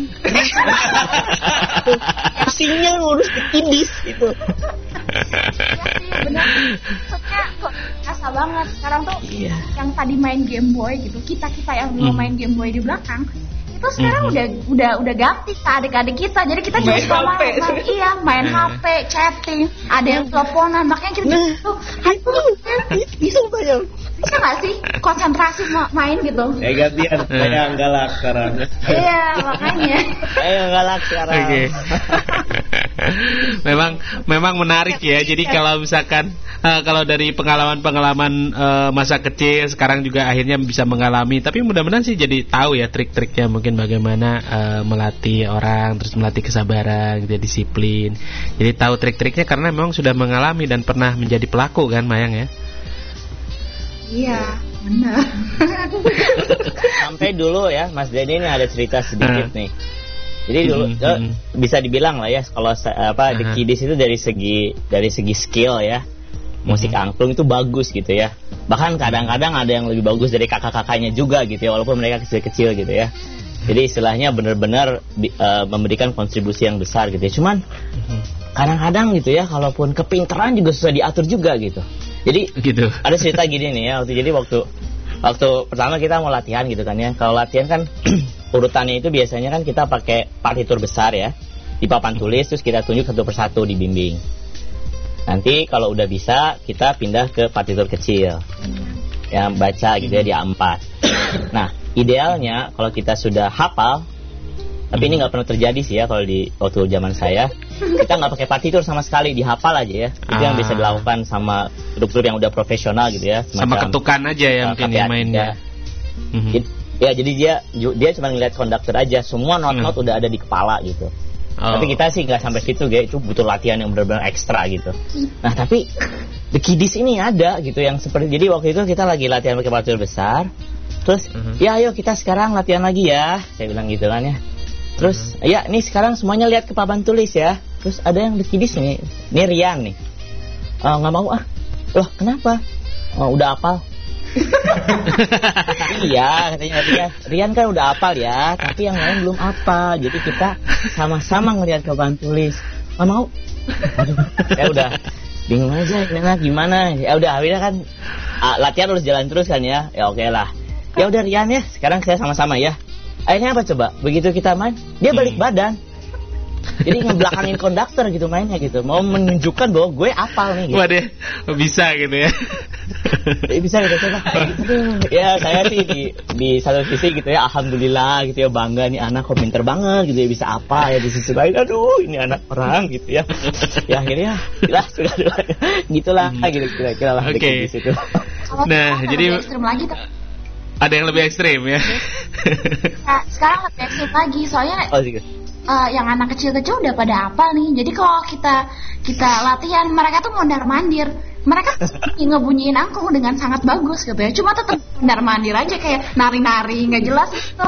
Speaker 6: Pusingnya ngurus indis itu.
Speaker 10: Iya sih benar. Maksudnya kok kerasa banget sekarang tuh
Speaker 6: iya.
Speaker 10: Yang tadi main Game Boy gitu, kita kita yang dulu hmm. main Game Boy di belakang. Itu sekarang mm-hmm. udah udah udah ganti ke adik-adik kita, jadi kita
Speaker 8: main
Speaker 10: juga
Speaker 8: H P.
Speaker 10: main, iya main H P, chatting, ada yang teleponan, makanya kita
Speaker 6: nah,
Speaker 10: tuh aduh
Speaker 6: bisa bayang
Speaker 10: bisa nggak sih konsentrasi ma- main gitu?
Speaker 7: Eh gantian, saya galak sekarang.
Speaker 10: Iya makanya.
Speaker 6: Saya galak sekarang.
Speaker 5: Oke. Okay. memang memang menarik ya. Jadi kalau misalkan uh, kalau dari pengalaman-pengalaman uh, masa kecil sekarang juga akhirnya bisa mengalami, tapi mudah-mudahan sih jadi tahu ya trik-triknya mungkin bagaimana uh, melatih orang, terus melatih kesabaran, gitu, disiplin. Jadi tahu trik-triknya karena memang sudah mengalami dan pernah menjadi pelaku kan Mayang ya.
Speaker 10: Iya benar.
Speaker 6: Sampai dulu ya Mas Denny ini ada cerita sedikit uh. nih. Jadi dulu mm-hmm. uh, bisa dibilang lah ya kalau apa uh-huh. The Kiddies itu dari segi dari segi skill ya musik mm-hmm. angklung itu bagus gitu ya. Bahkan kadang-kadang ada yang lebih bagus dari kakak-kakaknya juga gitu ya, walaupun mereka kecil-kecil gitu ya. Jadi istilahnya benar-benar uh, memberikan kontribusi yang besar gitu ya. Cuman mm-hmm. kadang-kadang gitu ya, kalaupun kepintaran juga susah diatur juga gitu. Jadi
Speaker 5: gitu.
Speaker 6: Ada cerita gini nih ya, waktu jadi waktu waktu pertama kita mau latihan gitu kan ya. Kalau latihan kan urutannya itu biasanya kan kita pakai partitur besar ya, di papan tulis, terus kita tunjuk satu persatu dibimbing. Nanti kalau udah bisa kita pindah ke partitur kecil yang baca gitu ya di A empat. Nah idealnya kalau kita sudah hafal, tapi ini nggak pernah terjadi sih ya kalau di waktu zaman saya, kita nggak pakai partitur sama sekali, dihafal aja ya. Itu ah. yang bisa dilakukan sama grup-grup yang udah profesional gitu ya.
Speaker 5: Sama ketukan aja ya uh, mungkin ya mainnya.
Speaker 6: Mm-hmm. Ya jadi dia dia cuma ngeliat konduktor aja, semua not-not hmm. udah ada di kepala gitu. Oh. Tapi kita sih nggak sampai situ, guys. Itu butuh latihan yang benar-benar ekstra gitu. Nah tapi The Kiddies ini ada gitu yang seperti, jadi waktu itu kita lagi latihan pakai partitur besar. Terus uh-huh. ya ayo kita sekarang latihan lagi ya, saya bilang gitu kan ya. Terus uh-huh. ya nih sekarang semuanya lihat ke papan tulis ya. Terus ada yang The Kiddies nih, ini Rian nih. Oh, nggak mau ah. Loh kenapa? Oh, udah hafal. Iya katanya Rian, Rian kan udah hafal ya, tapi yang lain belum hafal. Jadi kita sama-sama ngelihat ke papan tulis. Nggak mau. Ya udah bingung aja gimana gimana. Ya udah akhirnya kan ah, latihan harus jalan terus kan ya. Ya oke okay lah. Ya udah Rian ya, sekarang saya sama-sama ya. Akhirnya apa coba? Begitu kita main, dia balik badan. Jadi ngebelakangin konduktor gitu mainnya gitu. Mau menunjukkan bahwa gue apal nih gitu.
Speaker 5: Waduh, bisa gitu ya.
Speaker 6: Bisa gitu coba. Ya saya sih di, di satu sisi gitu ya, alhamdulillah gitu ya, bangga nih anak kok pinter banget gitu ya, bisa apa ya. Di sisi lain aduh ini anak orang gitu ya. Ya akhirnya lah sudah gitulah gitu kira-kira lah.
Speaker 5: Oke. Okay.
Speaker 6: Di situ.
Speaker 5: Nah, jadi
Speaker 10: ekstrim lagi tuh.
Speaker 5: Ada yang lebih ekstrim ya.
Speaker 10: Nah, sekarang lebih ekstrim lagi soalnya.
Speaker 6: Oh, gitu.
Speaker 10: uh, yang anak kecil-kecil udah pada hafal nih. Jadi kalau kita kita latihan, mereka tuh mondar-mandir. Mereka ngebunyiin angklung dengan sangat bagus gitu ya. Cuma tetap mondar-mandir aja kayak nari-nari nggak jelas gitu.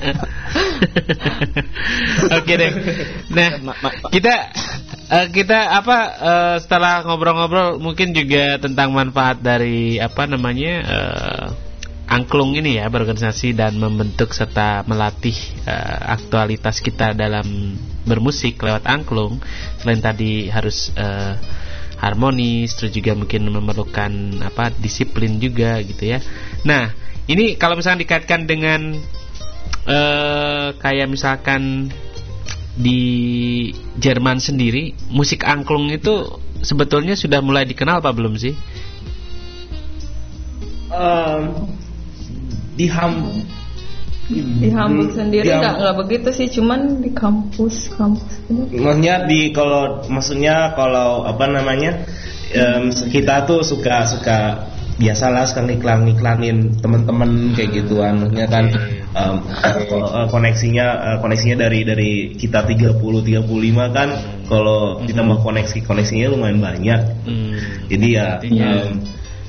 Speaker 5: Oke deh. Nah, kita uh, kita apa uh, setelah ngobrol-ngobrol mungkin juga tentang manfaat dari apa namanya uh, angklung ini ya, berorganisasi dan membentuk serta melatih uh, aktualitas kita dalam bermusik lewat angklung. Selain tadi harus uh, harmonis, terus juga mungkin memerlukan apa disiplin juga gitu ya. Nah, ini kalau misalnya dikaitkan dengan uh, kayak misalkan di Jerman sendiri, musik angklung itu sebetulnya sudah mulai dikenal apa belum sih?
Speaker 7: Um, di Ham
Speaker 8: di Hamburg sendiri nggak nggak begitu sih, cuman di kampus kampus
Speaker 7: maksudnya di kalau maksudnya kalau apa namanya um, kita tuh suka suka biasalah sekali iklan iklanin teman-teman kayak gituan, maksudnya kan um, koneksinya uh, koneksinya dari dari kita tiga puluh tiga puluh lima kan, kalau kita mau koneksi koneksinya lumayan banyak, hmm. jadi ya um,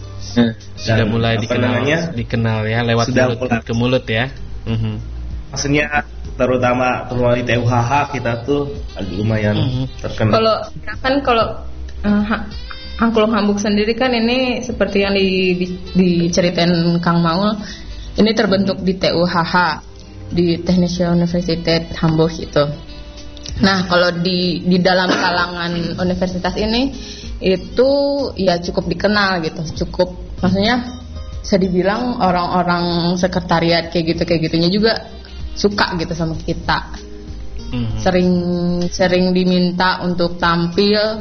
Speaker 5: sudah mulai dikenal namanya, dikenal ya lewat mulut ke mulut ya. Mm-hmm.
Speaker 7: Maksudnya terutama melalui T U H H kita tuh lumayan mm-hmm. terkenal.
Speaker 8: Kalau kan kalau uh, angklung Hamburg sendiri kan ini seperti yang di, di, diceritain Kang Maul, ini terbentuk di T U H H di Technische Universität Hamburg itu. Nah, kalau di di dalam kalangan universitas ini itu ya cukup dikenal gitu, cukup maksudnya bisa dibilang orang-orang sekretariat kayak gitu kayak gitunya juga suka gitu sama kita. Mm-hmm. Sering sering diminta untuk tampil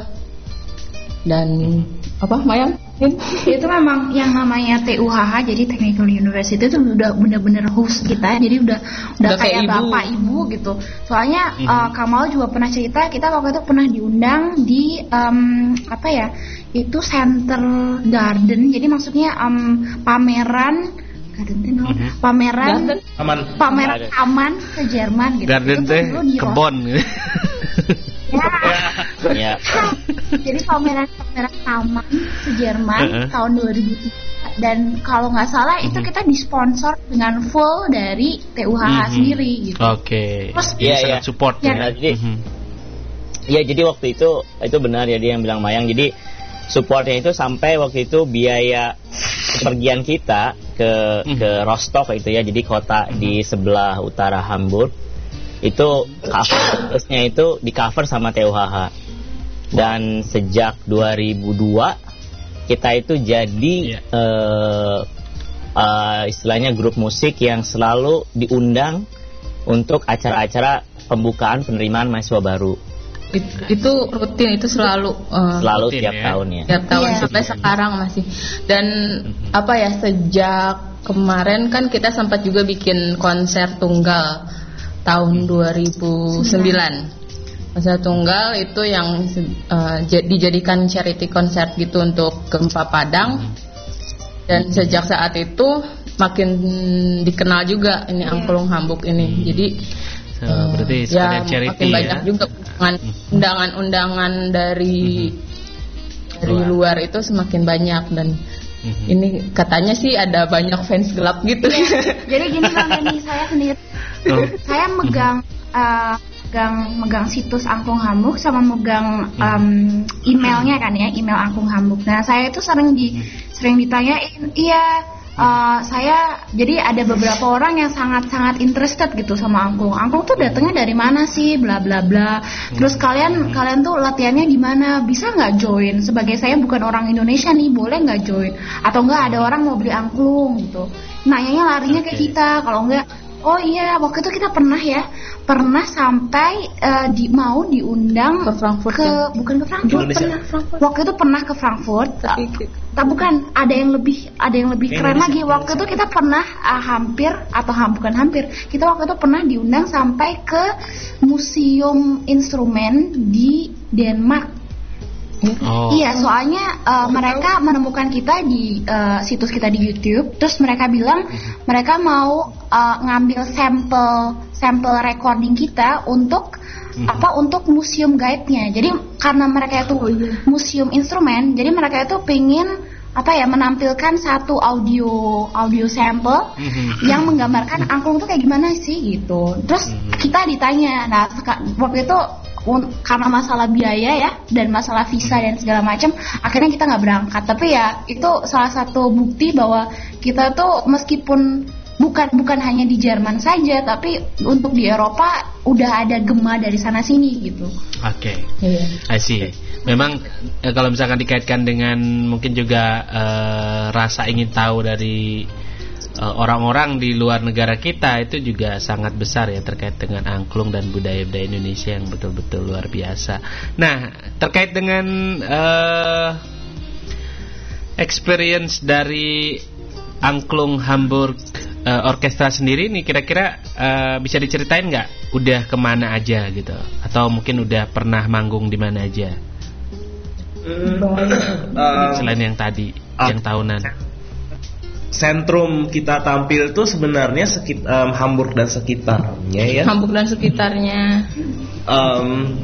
Speaker 8: dan mm-hmm. apa Mayang?
Speaker 10: Itu memang yang namanya T U H H, jadi Technical University itu udah bener-bener host kita, jadi udah udah, udah kayak, kayak bapak ibu gitu. Soalnya mm-hmm. uh, Kamal juga pernah cerita, kita waktu itu pernah diundang di um, apa ya? Itu Center Garden, jadi maksudnya um, pameran Garden tuh no? mm-hmm. pameran
Speaker 7: Aman.
Speaker 10: pameran taman ke Jerman gitu.
Speaker 5: Garden teh kebon gitu.
Speaker 10: Ya. Ya. Jadi pameran pameran taman ke Jerman uh-huh. tahun dua ribu tiga, dan kalau nggak salah uh-huh. itu kita disponsor dengan full dari T U H H uh-huh. sendiri gitu.
Speaker 5: Oke. Okay.
Speaker 6: Terus ya, ya. support ya. ya. Jadi, uh-huh. ya jadi waktu itu itu benar ya dia yang bilang Mayang. Jadi supportnya itu sampai waktu itu biaya kepergian kita ke uh-huh. ke Rostock itu ya, jadi kota uh-huh. di sebelah utara Hamburg. Itu covernya itu di cover sama T U H H, dan sejak dua ribu dua kita itu jadi yeah. uh, uh, istilahnya grup musik yang selalu diundang untuk acara-acara pembukaan penerimaan mahasiswa baru.
Speaker 8: It, itu rutin, itu selalu uh,
Speaker 6: selalu
Speaker 8: rutin,
Speaker 6: tiap
Speaker 8: ya?
Speaker 6: tahun ya.
Speaker 8: Tiap tahun
Speaker 10: yeah.
Speaker 8: sampai sekarang masih. Dan mm-hmm. apa ya, sejak kemarin kan kita sempat juga bikin konser tunggal tahun dua ribu sembilan. Konser tunggal itu yang uh, dijadikan charity concert gitu untuk gempa Padang. Dan sejak saat itu makin dikenal juga ini angklung Hamburg ini. Jadi
Speaker 5: so, uh, berarti
Speaker 8: ya
Speaker 5: charity
Speaker 8: makin
Speaker 5: ya?
Speaker 8: banyak juga undangan-undangan dari mm-hmm. dari luar itu semakin banyak, dan mm-hmm. ini katanya sih ada banyak fans gelap gitu.
Speaker 10: Ya, jadi gini Bang Denny, saya sendiri oh. saya megang uh, megang megang situs Angklung Hamburg sama megang um, emailnya kan ya, email Angklung Hamburg. Nah saya itu sering di sering ditanyain, iya uh, saya jadi ada beberapa orang yang sangat sangat interested gitu sama angklung. Angklung tuh datangnya dari mana sih, bla bla bla. Terus kalian kalian tuh latihannya gimana? Bisa nggak join? Sebagai saya bukan orang Indonesia nih, boleh nggak join? Atau nggak ada orang mau beli angklung gitu? Nanyanya larinya ke kita. Kalau nggak, oh iya, waktu itu kita pernah ya, pernah sampai uh, di mau diundang
Speaker 8: ke Frankfurt,
Speaker 10: ke ya? bukan ke Frankfurt, pernah, Frankfurt. Waktu itu pernah ke Frankfurt. Tapi, tak bukan, ada yang lebih, ada yang lebih Kayak keren lagi. Waktu itu kita pernah uh, hampir atau ha, bukan hampir, kita waktu itu pernah diundang sampai ke Museum Instrumen di Denmark. Oh. Iya, soalnya uh, mereka menemukan kita di uh, situs kita di YouTube. Terus mereka bilang mereka mau uh, ngambil sampel sampel recording kita untuk hmm. apa untuk museum guide-nya. Jadi karena mereka itu oh, iya. museum instrumen, jadi mereka itu pengen apa ya menampilkan satu audio audio sampel mm-hmm. yang menggambarkan angklung itu kayak gimana sih gitu. Terus mm-hmm. kita ditanya, nah waktu itu karena masalah biaya ya dan masalah visa dan segala macam, akhirnya kita nggak berangkat. Tapi ya itu salah satu bukti bahwa kita tuh meskipun bukan bukan hanya di Jerman saja, tapi untuk di Eropa udah ada gema dari sana sini gitu.
Speaker 5: Oke, okay. yeah. I see. Memang eh, kalau misalkan dikaitkan dengan mungkin juga eh, rasa ingin tahu dari eh, orang-orang di luar negara kita, itu juga sangat besar ya terkait dengan angklung dan budaya-budaya Indonesia yang betul-betul luar biasa. Nah, terkait dengan eh, experience dari angklung Hamburg uh, Orkestra sendiri nih, kira-kira uh, bisa diceritain nggak udah kemana aja gitu, atau mungkin udah pernah manggung di mana aja uh, selain yang tadi uh, yang tahunan.
Speaker 7: Sentrum kita tampil tuh sebenarnya sekit, um, Hamburg dan sekitarnya ya.
Speaker 8: Hamburg dan sekitarnya. Um,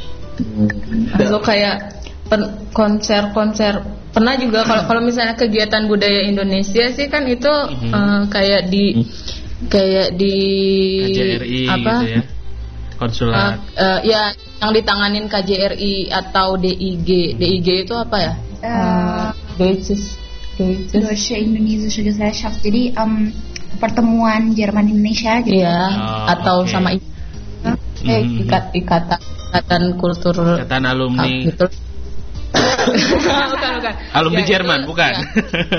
Speaker 8: Atau kayak pen- konser-konser. Pernah juga kalau kalau misalnya kegiatan budaya Indonesia sih kan itu mm-hmm. uh, kayak di kayak di
Speaker 5: K J R I
Speaker 8: apa
Speaker 5: gitu ya, konsulat uh,
Speaker 8: uh, ya yang ditanganin K J R I atau D I G. D I G itu apa ya? Uh, Deutsches
Speaker 10: Deutsche Indonesische Gesellschaft. Jadi um, pertemuan Jerman Indonesia gitu.
Speaker 8: Iya, oh, atau okay. sama ik- mm-hmm. eh, ikat ikatan ikatan kultur
Speaker 5: ikatan alumni.
Speaker 8: Gitu. bukan, bukan.
Speaker 5: Alumni
Speaker 8: ya,
Speaker 5: Jerman,
Speaker 8: itu,
Speaker 5: bukan.
Speaker 8: Ya.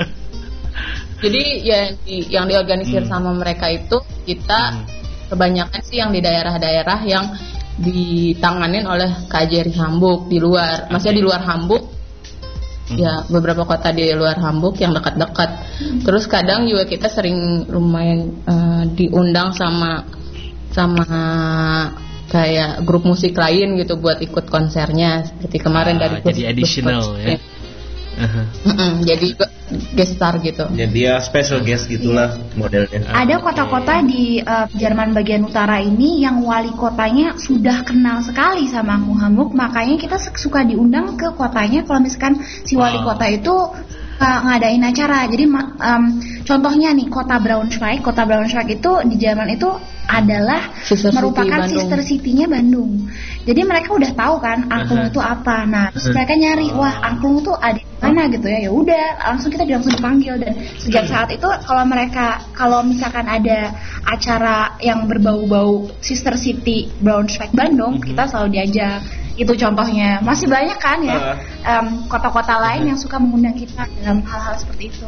Speaker 8: Jadi ya di, yang diorganisir hmm. sama mereka itu kita hmm. kebanyakan sih yang di daerah-daerah yang ditanganin oleh K J R I Hamburg di luar, okay. maksudnya di luar Hamburg. Hmm. Ya beberapa kota di luar Hamburg yang dekat-dekat. Hmm. Terus kadang juga kita sering lumayan uh, diundang sama sama kayak grup musik lain gitu buat ikut konsernya, seperti kemarin ah, dari
Speaker 5: jadi additional ya.
Speaker 8: Uh-huh. Jadi guest star gitu.
Speaker 7: Jadi ya special guest gitulah modelnya.
Speaker 10: Ada kota-kota di uh, Jerman bagian utara ini yang wali kotanya sudah kenal sekali sama angklung Hamburg, makanya kita suka diundang ke kotanya kalau misalkan si wali wow. kota itu uh, ngadain acara. Jadi um, contohnya nih kota Braunschweig, kota Braunschweig itu di Jerman itu adalah sister merupakan city sister city-nya Bandung. Jadi mereka udah tahu kan angklung uh-huh. itu apa. Nah, terus mereka nyari, wah angklung itu ada di mana gitu ya. Ya udah, langsung kita langsung dipanggil. Dan sejak saat itu kalau mereka kalau misalkan ada acara yang berbau-bau sister city Braunschweig Bandung, uh-huh. kita selalu diajak. Itu contohnya. Masih banyak kan ya um, kota-kota lain uh-huh. yang suka mengundang kita dalam hal-hal seperti itu.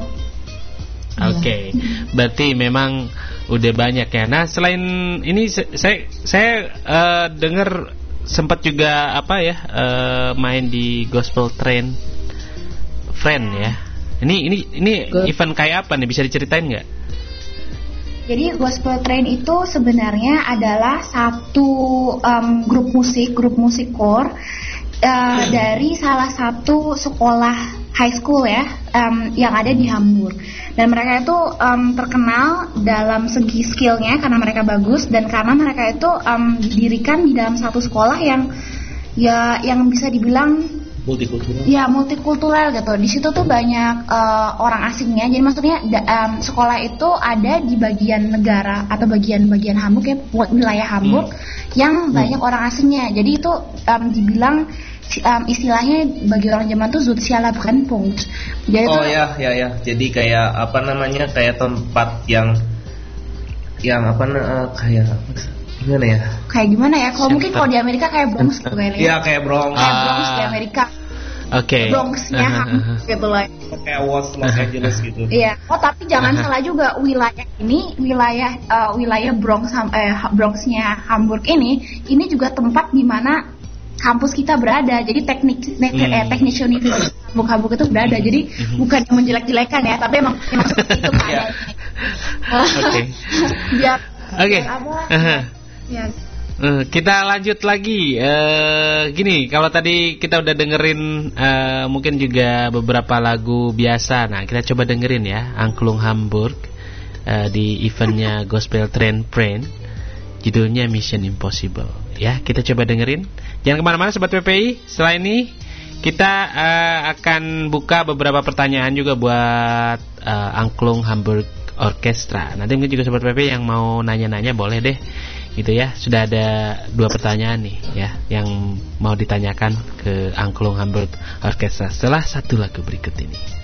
Speaker 5: Oke, okay. Berarti memang udah banyak ya. Nah, selain ini saya saya uh, dengar sempat juga apa ya uh, main di Gospel Train Friend ya. Ini ini ini Go- event kayak apa nih, bisa diceritain nggak?
Speaker 10: Jadi Gospel Train itu sebenarnya adalah satu um, grup musik, grup musik core uh, dari salah satu sekolah high school ya um, yang ada di Hamburg. Dan mereka itu um, terkenal dalam segi skillnya karena mereka bagus, dan karena mereka itu um, didirikan di dalam satu sekolah yang ya yang bisa dibilang
Speaker 7: multikultural.
Speaker 10: Ya multikultural gitu. Di situ tuh banyak uh, orang asingnya. Jadi maksudnya da, um, sekolah itu ada di bagian negara atau bagian-bagian Hamburg ya, wilayah Hamburg hmm. yang banyak hmm. orang asingnya. Jadi itu um, dibilang Um, istilahnya bagi orang Jerman tuh sozialer Brennpunkt. Jadi
Speaker 7: oh ya ya ya. Jadi kayak apa namanya, kayak tempat yang yang apa uh, kayak gimana ya?
Speaker 10: Kayak gimana ya? Kalau mungkin kalau di Amerika kayak Bronx gitu kayaknya.
Speaker 7: Iya kayak Bronx.
Speaker 10: Kayak Bronx di Amerika.
Speaker 5: Oke. Okay.
Speaker 10: Bronxnya uh-huh. gitu loh.
Speaker 7: Kayak Los Los Angeles gitu.
Speaker 10: Iya. Oh tapi jangan uh-huh. salah juga, wilayah ini wilayah uh, wilayah Bronx eh, Bronxnya Hamburg ini ini juga tempat di mana kampus kita berada. Jadi teknik ne- hmm. eh, teknik universitas Hamburg itu berada. Jadi hmm. bukan menjelek-jelekan ya, tapi emang emang seperti itu keadaannya.
Speaker 5: Oke.
Speaker 10: Biar
Speaker 5: Oke.
Speaker 10: Uh-huh. Ya.
Speaker 5: Uh, kita lanjut lagi. Uh, gini, kalau tadi kita udah dengerin uh, mungkin juga beberapa lagu biasa. Nah, kita coba dengerin ya Angklung Hamburg uh, di eventnya Gospel Train Friend. Judulnya Mission Impossible. Ya, kita coba dengerin. Jangan kemana-mana Sobat P P I. Setelah ini kita uh, akan buka beberapa pertanyaan juga buat uh, Angklung Hamburg Orchestra. Nanti mungkin juga Sobat P P I yang mau nanya-nanya boleh deh, gitu ya. Sudah ada dua pertanyaan nih ya yang mau ditanyakan ke Angklung Hamburg Orchestra setelah satu lagu berikut ini.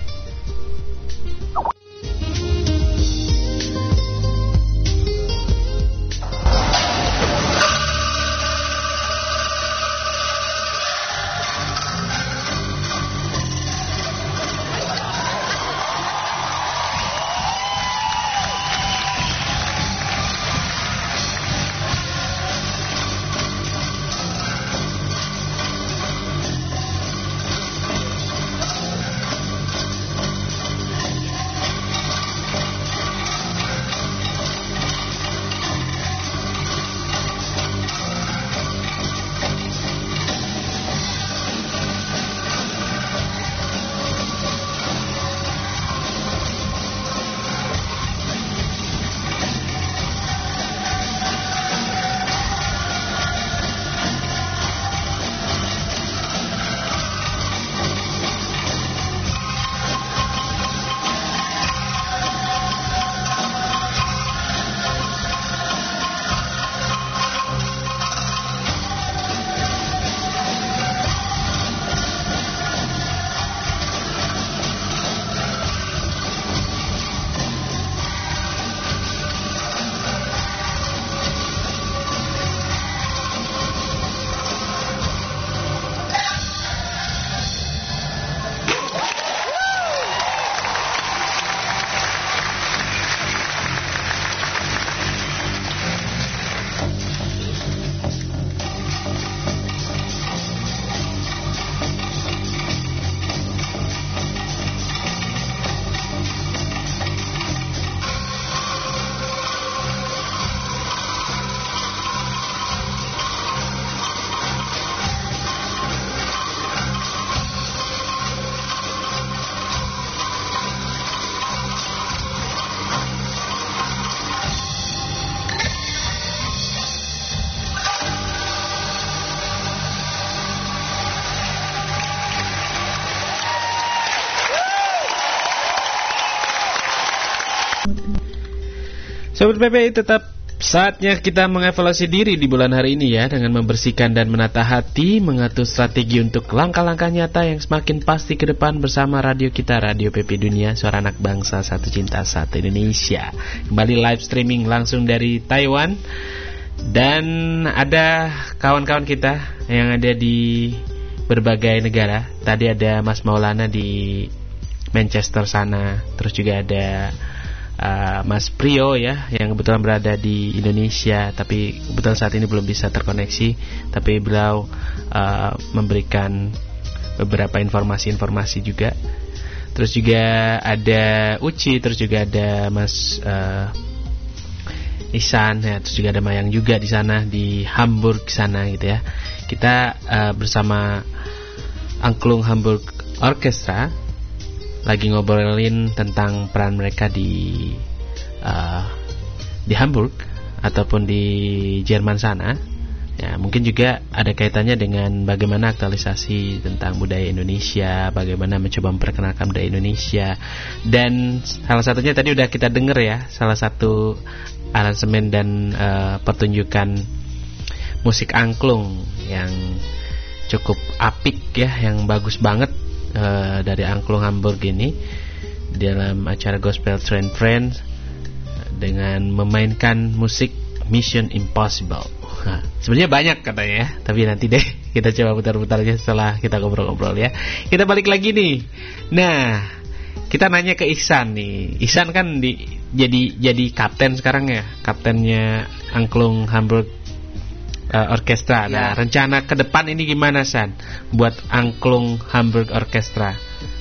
Speaker 5: Sobat P P I, tetap saatnya kita mengevaluasi diri di bulan hari ini ya, dengan membersihkan dan menata hati, mengatur strategi untuk langkah-langkah nyata yang semakin pasti ke depan bersama radio kita, Radio P P Dunia, suara anak bangsa, satu cinta, satu Indonesia. Kembali live streaming langsung dari Taiwan. Dan ada kawan-kawan kita yang ada di berbagai negara. Tadi ada Mas Maulana di Manchester sana, terus juga ada Uh, Mas Prio ya, yang kebetulan berada di Indonesia, tapi kebetulan saat ini belum bisa terkoneksi. Tapi beliau uh, memberikan beberapa informasi-informasi juga. Terus juga ada Uci, terus juga ada Mas uh, Ihsan ya, terus juga ada Mayang juga di sana di Hamburg sana gitu ya. Kita uh, bersama Angklung Hamburg Orchestra lagi ngobrolin tentang peran mereka di uh, di Hamburg ataupun di Jerman sana. Ya, mungkin juga ada kaitannya dengan bagaimana aktualisasi tentang budaya Indonesia, bagaimana mencoba memperkenalkan budaya Indonesia. Dan salah satunya tadi udah kita dengar ya, salah satu aransemen dan uh, pertunjukan musik angklung yang cukup apik ya, yang bagus banget. Uh, dari Angklung Hamburg ini dalam acara Gospel Train Friends dengan memainkan musik Mission Impossible. Nah, sebenarnya banyak katanya ya, tapi nanti deh kita coba putar-putarnya setelah kita ngobrol-ngobrol ya. Kita balik lagi nih. Nah, kita nanya ke Ihsan nih. Ihsan kan di, jadi jadi kapten sekarang ya, kaptennya Angklung Hamburg Uh, orkestra. Nah, ya. Rencana ke depan ini gimana, San? Buat Angklung Hamburg Orkestra?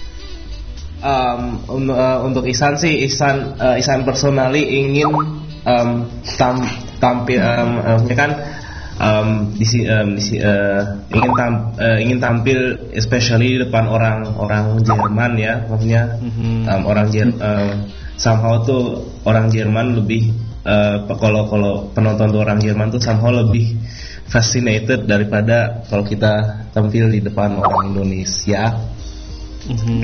Speaker 7: Um, un, uh, untuk Ihsan sih, Ihsan uh, Ihsan personally ingin um, tam, tampil, um, uh, kan um, di, um, di, uh, ingin tam, uh, ingin tampil, especially di depan orang-orang Jerman ya, maksudnya mm-hmm. um, orang Jerman uh, somehow tuh orang Jerman lebih uh, kalau kalau penonton tuh orang Jerman tuh somehow lebih fascinated daripada kalau kita tampil di depan orang Indonesia.
Speaker 5: Mm-hmm.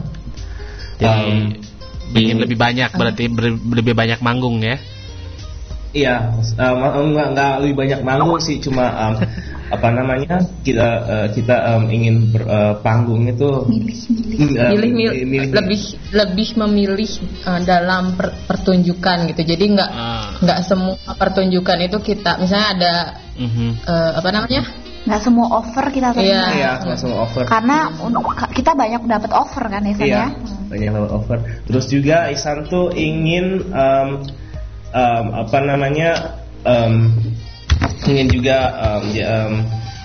Speaker 5: Jadi um, ingin lebih banyak berarti ber, lebih banyak manggung ya?
Speaker 7: Iya, um, nggak nggak lebih banyak manggung sih, cuma um, apa namanya kita uh, kita um, ingin ber, uh, panggung itu
Speaker 8: milih, uh, milih, milih, milih lebih lebih memilih uh, dalam per, pertunjukan gitu. Jadi nggak nggak ah. semua pertunjukan itu kita misalnya ada uh-huh. uh, apa namanya?
Speaker 10: Nggak semua offer kita terima.
Speaker 7: Iya, iya nggak semua offer.
Speaker 10: Karena kita banyak dapat offer kan Ihsan
Speaker 7: iya,
Speaker 10: ya.
Speaker 7: Banyak dapat offer. Terus juga Ihsan tuh ingin um, um, apa namanya um, ingin juga um, ya, um,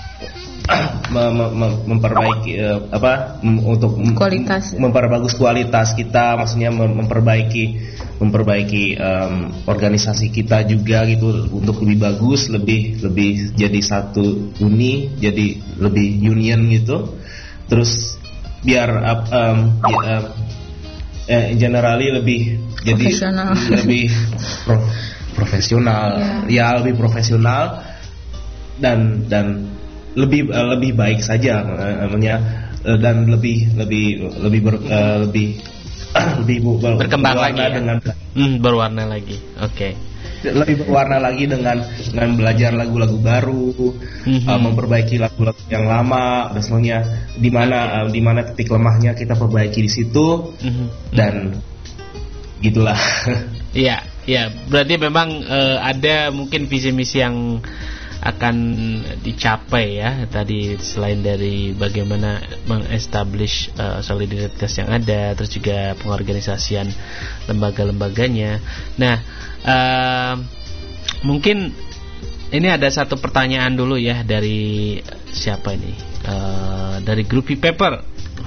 Speaker 7: mem- mem- memperbaiki uh, apa mem- untuk
Speaker 8: kualitas
Speaker 7: mem- memperbagus kualitas kita, maksudnya mem- memperbaiki memperbaiki um, organisasi kita juga gitu untuk lebih bagus, lebih lebih jadi satu uni, jadi lebih union gitu. Terus biar um, ya, um, eh, generally lebih jadi lebih pro, profesional, yeah. ya lebih profesional dan dan lebih uh, lebih baik saja namanya uh, dan lebih lebih lebih ber, uh, lebih lebih ber,
Speaker 5: berkembang lagi ya?
Speaker 7: dengan
Speaker 5: hmm, berwarna lagi. Oke. Okay.
Speaker 7: Lebih berwarna lagi dengan dengan belajar lagu-lagu baru, mm-hmm. uh, memperbaiki lagu-lagu yang lama, dan semuanya di mana uh, di mana titik lemahnya kita perbaiki di situ, mm-hmm. dan gitulah.
Speaker 5: Iya, iya. Berarti memang uh, ada mungkin visi misi yang akan dicapai ya tadi, selain dari bagaimana mengestablish uh, solidaritas yang ada, terus juga pengorganisasian lembaga-lembaganya. Nah, uh, mungkin ini ada satu pertanyaan dulu ya dari siapa ini? Uh, dari Groupie Paper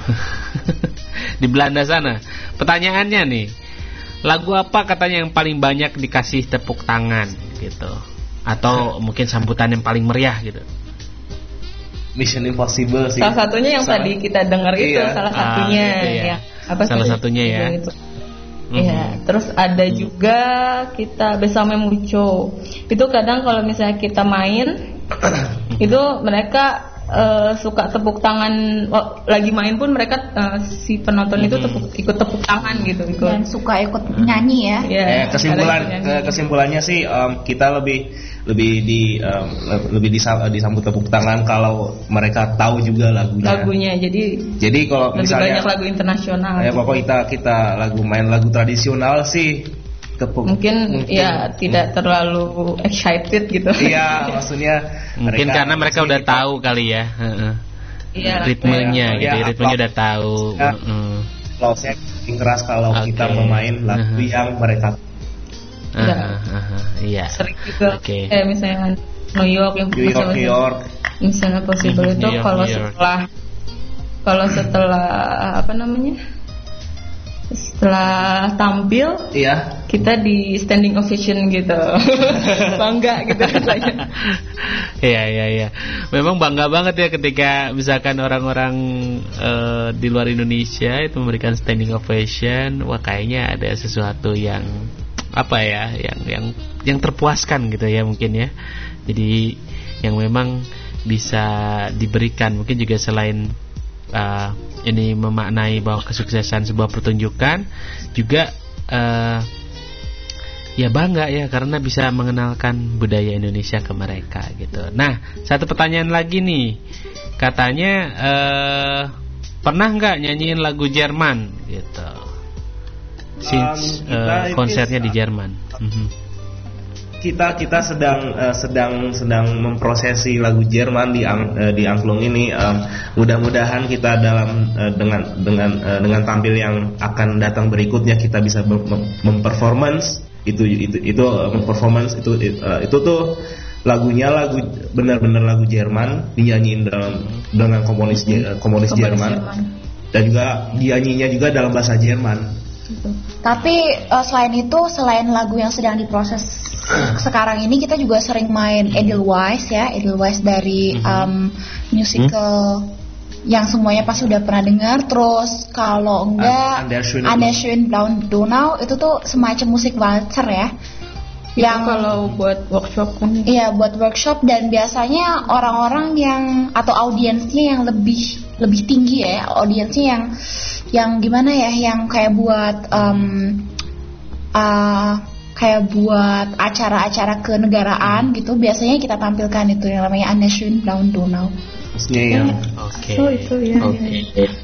Speaker 5: di Belanda sana. Pertanyaannya nih, lagu apa katanya yang paling banyak dikasih tepuk tangan gitu? Atau mungkin sambutan yang paling meriah gitu?
Speaker 7: Mission Impossible sih.
Speaker 8: Salah satunya yang salah. Tadi kita dengar itu iya. salah satunya ah, gitu ya. ya. Apa
Speaker 5: salah sih? satunya ya.
Speaker 8: Itu. Mm-hmm. Ya, terus ada mm-hmm. juga kita Besame Mucho. Itu kadang kalau misalnya kita main itu mereka uh, suka tepuk tangan, oh, lagi main pun mereka uh, si penonton mm-hmm. itu tepuk, ikut tepuk tangan gitu, ikut.
Speaker 10: Dan suka ikut nyanyi ya.
Speaker 8: ya
Speaker 7: eh, kesimpulan eh, kesimpulannya sih um, kita lebih lebih di um, lebih disambut tepuk tangan kalau mereka tahu juga lagunya.
Speaker 8: Lagunya. Jadi
Speaker 7: Jadi kalau
Speaker 8: lebih
Speaker 7: misalnya
Speaker 8: banyak lagu internasional.
Speaker 7: Ya pokok kita kita lagu main lagu tradisional sih tepuk.
Speaker 8: Mungkin, mungkin ya tidak terlalu excited gitu.
Speaker 7: Iya, maksudnya
Speaker 5: mungkin mereka, karena mereka udah kita, tahu kali ya. Iya, ritmenya ya, gitu, ya, ritmenya udah tahu.
Speaker 7: Ya, kalau saya keras kalau okay. kita memain lagu uh-huh. yang mereka
Speaker 5: Uh, uh, uh, iya.
Speaker 8: Sering juga
Speaker 5: okay.
Speaker 8: eh, misalnya New York yang
Speaker 7: New York, New York.
Speaker 8: Misalnya Possible itu kalau setelah kalau setelah apa namanya setelah tampil
Speaker 7: iya.
Speaker 8: kita di standing ovation gitu. Bangga gitu rasanya.
Speaker 5: Iya iya iya. Memang bangga banget ya ketika misalkan orang-orang uh, di luar Indonesia itu memberikan standing ovation. Wah, kayaknya ada sesuatu yang apa ya, yang yang yang terpuaskan gitu ya mungkin ya. Jadi yang memang bisa diberikan mungkin juga selain uh, ini memaknai bahwa kesuksesan sebuah pertunjukan juga uh, ya bangga ya karena bisa mengenalkan budaya Indonesia ke mereka gitu. Nah, satu pertanyaan lagi nih, katanya uh, pernah nggak nyanyiin lagu Jerman gitu? Since uh, konsernya di Jerman. Mm-hmm.
Speaker 7: Kita kita sedang uh, sedang sedang memprosesi lagu Jerman di ang, uh, di Angklung ini. Um, mudah-mudahan kita dalam uh, dengan dengan uh, dengan tampil yang akan datang berikutnya kita bisa mem- memperformance itu itu itu uh, memperformance itu uh, itu tuh lagunya lagu benar-benar lagu Jerman dinyanyiin dalam dengan komunis uh, komunis Jerman, Jerman dan juga dinyanyinya juga dalam bahasa Jerman.
Speaker 10: Tapi uh, selain itu, selain lagu yang sedang diproses sekarang ini, kita juga sering main Edelweiss ya, Edelweiss dari um, musical hmm? yang semuanya pasti udah pernah dengar. Terus kalau enggak, An der Schöne Blauen Donau itu tuh semacam musik walzer ya. yang
Speaker 8: kalau buat workshop kan.
Speaker 10: Iya, buat workshop, dan biasanya orang-orang yang atau audiensnya yang lebih lebih tinggi ya, audiensnya yang yang gimana ya, yang kayak buat um, uh, kayak buat acara-acara kenegaraan gitu, biasanya kita tampilkan itu yang namanya Anne schön blauen Donau.
Speaker 7: Iya.
Speaker 5: Oke.
Speaker 8: Oh, itu ya.
Speaker 5: Oke.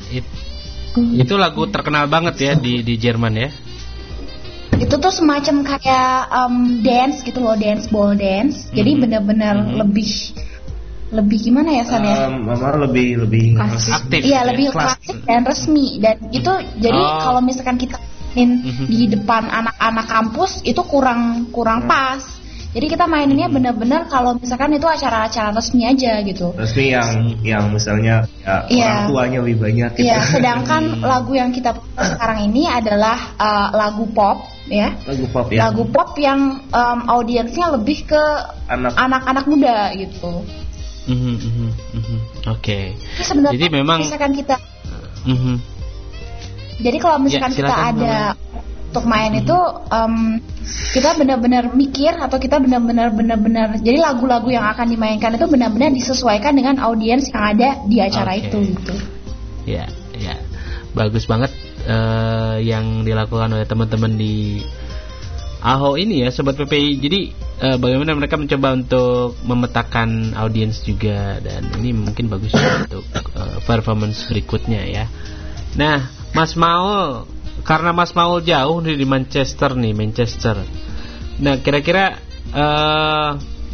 Speaker 5: Itu lagu terkenal banget ya di di Jerman ya.
Speaker 10: Itu tuh semacam kayak um, dance gitu loh, dance ball dance. Jadi mm-hmm. benar-benar mm-hmm. lebih lebih gimana ya San ya?
Speaker 7: Um, Mama lebih lebih
Speaker 5: aktif.
Speaker 10: Iya, lebih klasik dan resmi, dan itu jadi
Speaker 5: oh.
Speaker 10: kalau misalkan kita main mm-hmm. di depan anak-anak kampus itu kurang kurang pas. Jadi kita maininnya benar-benar kalau misalkan itu acara-acara resmi aja gitu.
Speaker 7: Resmi yang yang misalnya ya, yeah. orang tuanya lebih banyak gitu.
Speaker 10: Iya, sedangkan lagu yang kita punya sekarang ini adalah uh, lagu pop ya.
Speaker 7: Lagu pop ya.
Speaker 10: Lagu pop yang um, audiensnya lebih ke
Speaker 7: Anak.
Speaker 10: anak-anak muda gitu.
Speaker 5: Mm-hmm, mm-hmm, mm-hmm. Oke.
Speaker 10: Okay.
Speaker 5: Jadi memang
Speaker 10: misalkan kita
Speaker 5: mm-hmm.
Speaker 10: Jadi kalau misalkan
Speaker 5: ya,
Speaker 10: kita ada
Speaker 5: Mama.
Speaker 10: Untuk main
Speaker 5: mm-hmm.
Speaker 10: itu um, kita benar-benar mikir atau kita benar-benar benar-benar jadi lagu-lagu yang akan dimainkan itu benar-benar disesuaikan dengan audiens yang ada di acara okay. itu gitu.
Speaker 5: Ya, ya. Bagus banget uh, yang dilakukan oleh teman-teman di AHO ini ya, Sobat P P I. Jadi uh, bagaimana mereka mencoba untuk memetakan audiens juga, dan ini mungkin bagus untuk uh, performance berikutnya ya. Nah, Mas Maul, karena Mas Maul jauh nih di Manchester nih, Manchester. Nah, kira-kira uh,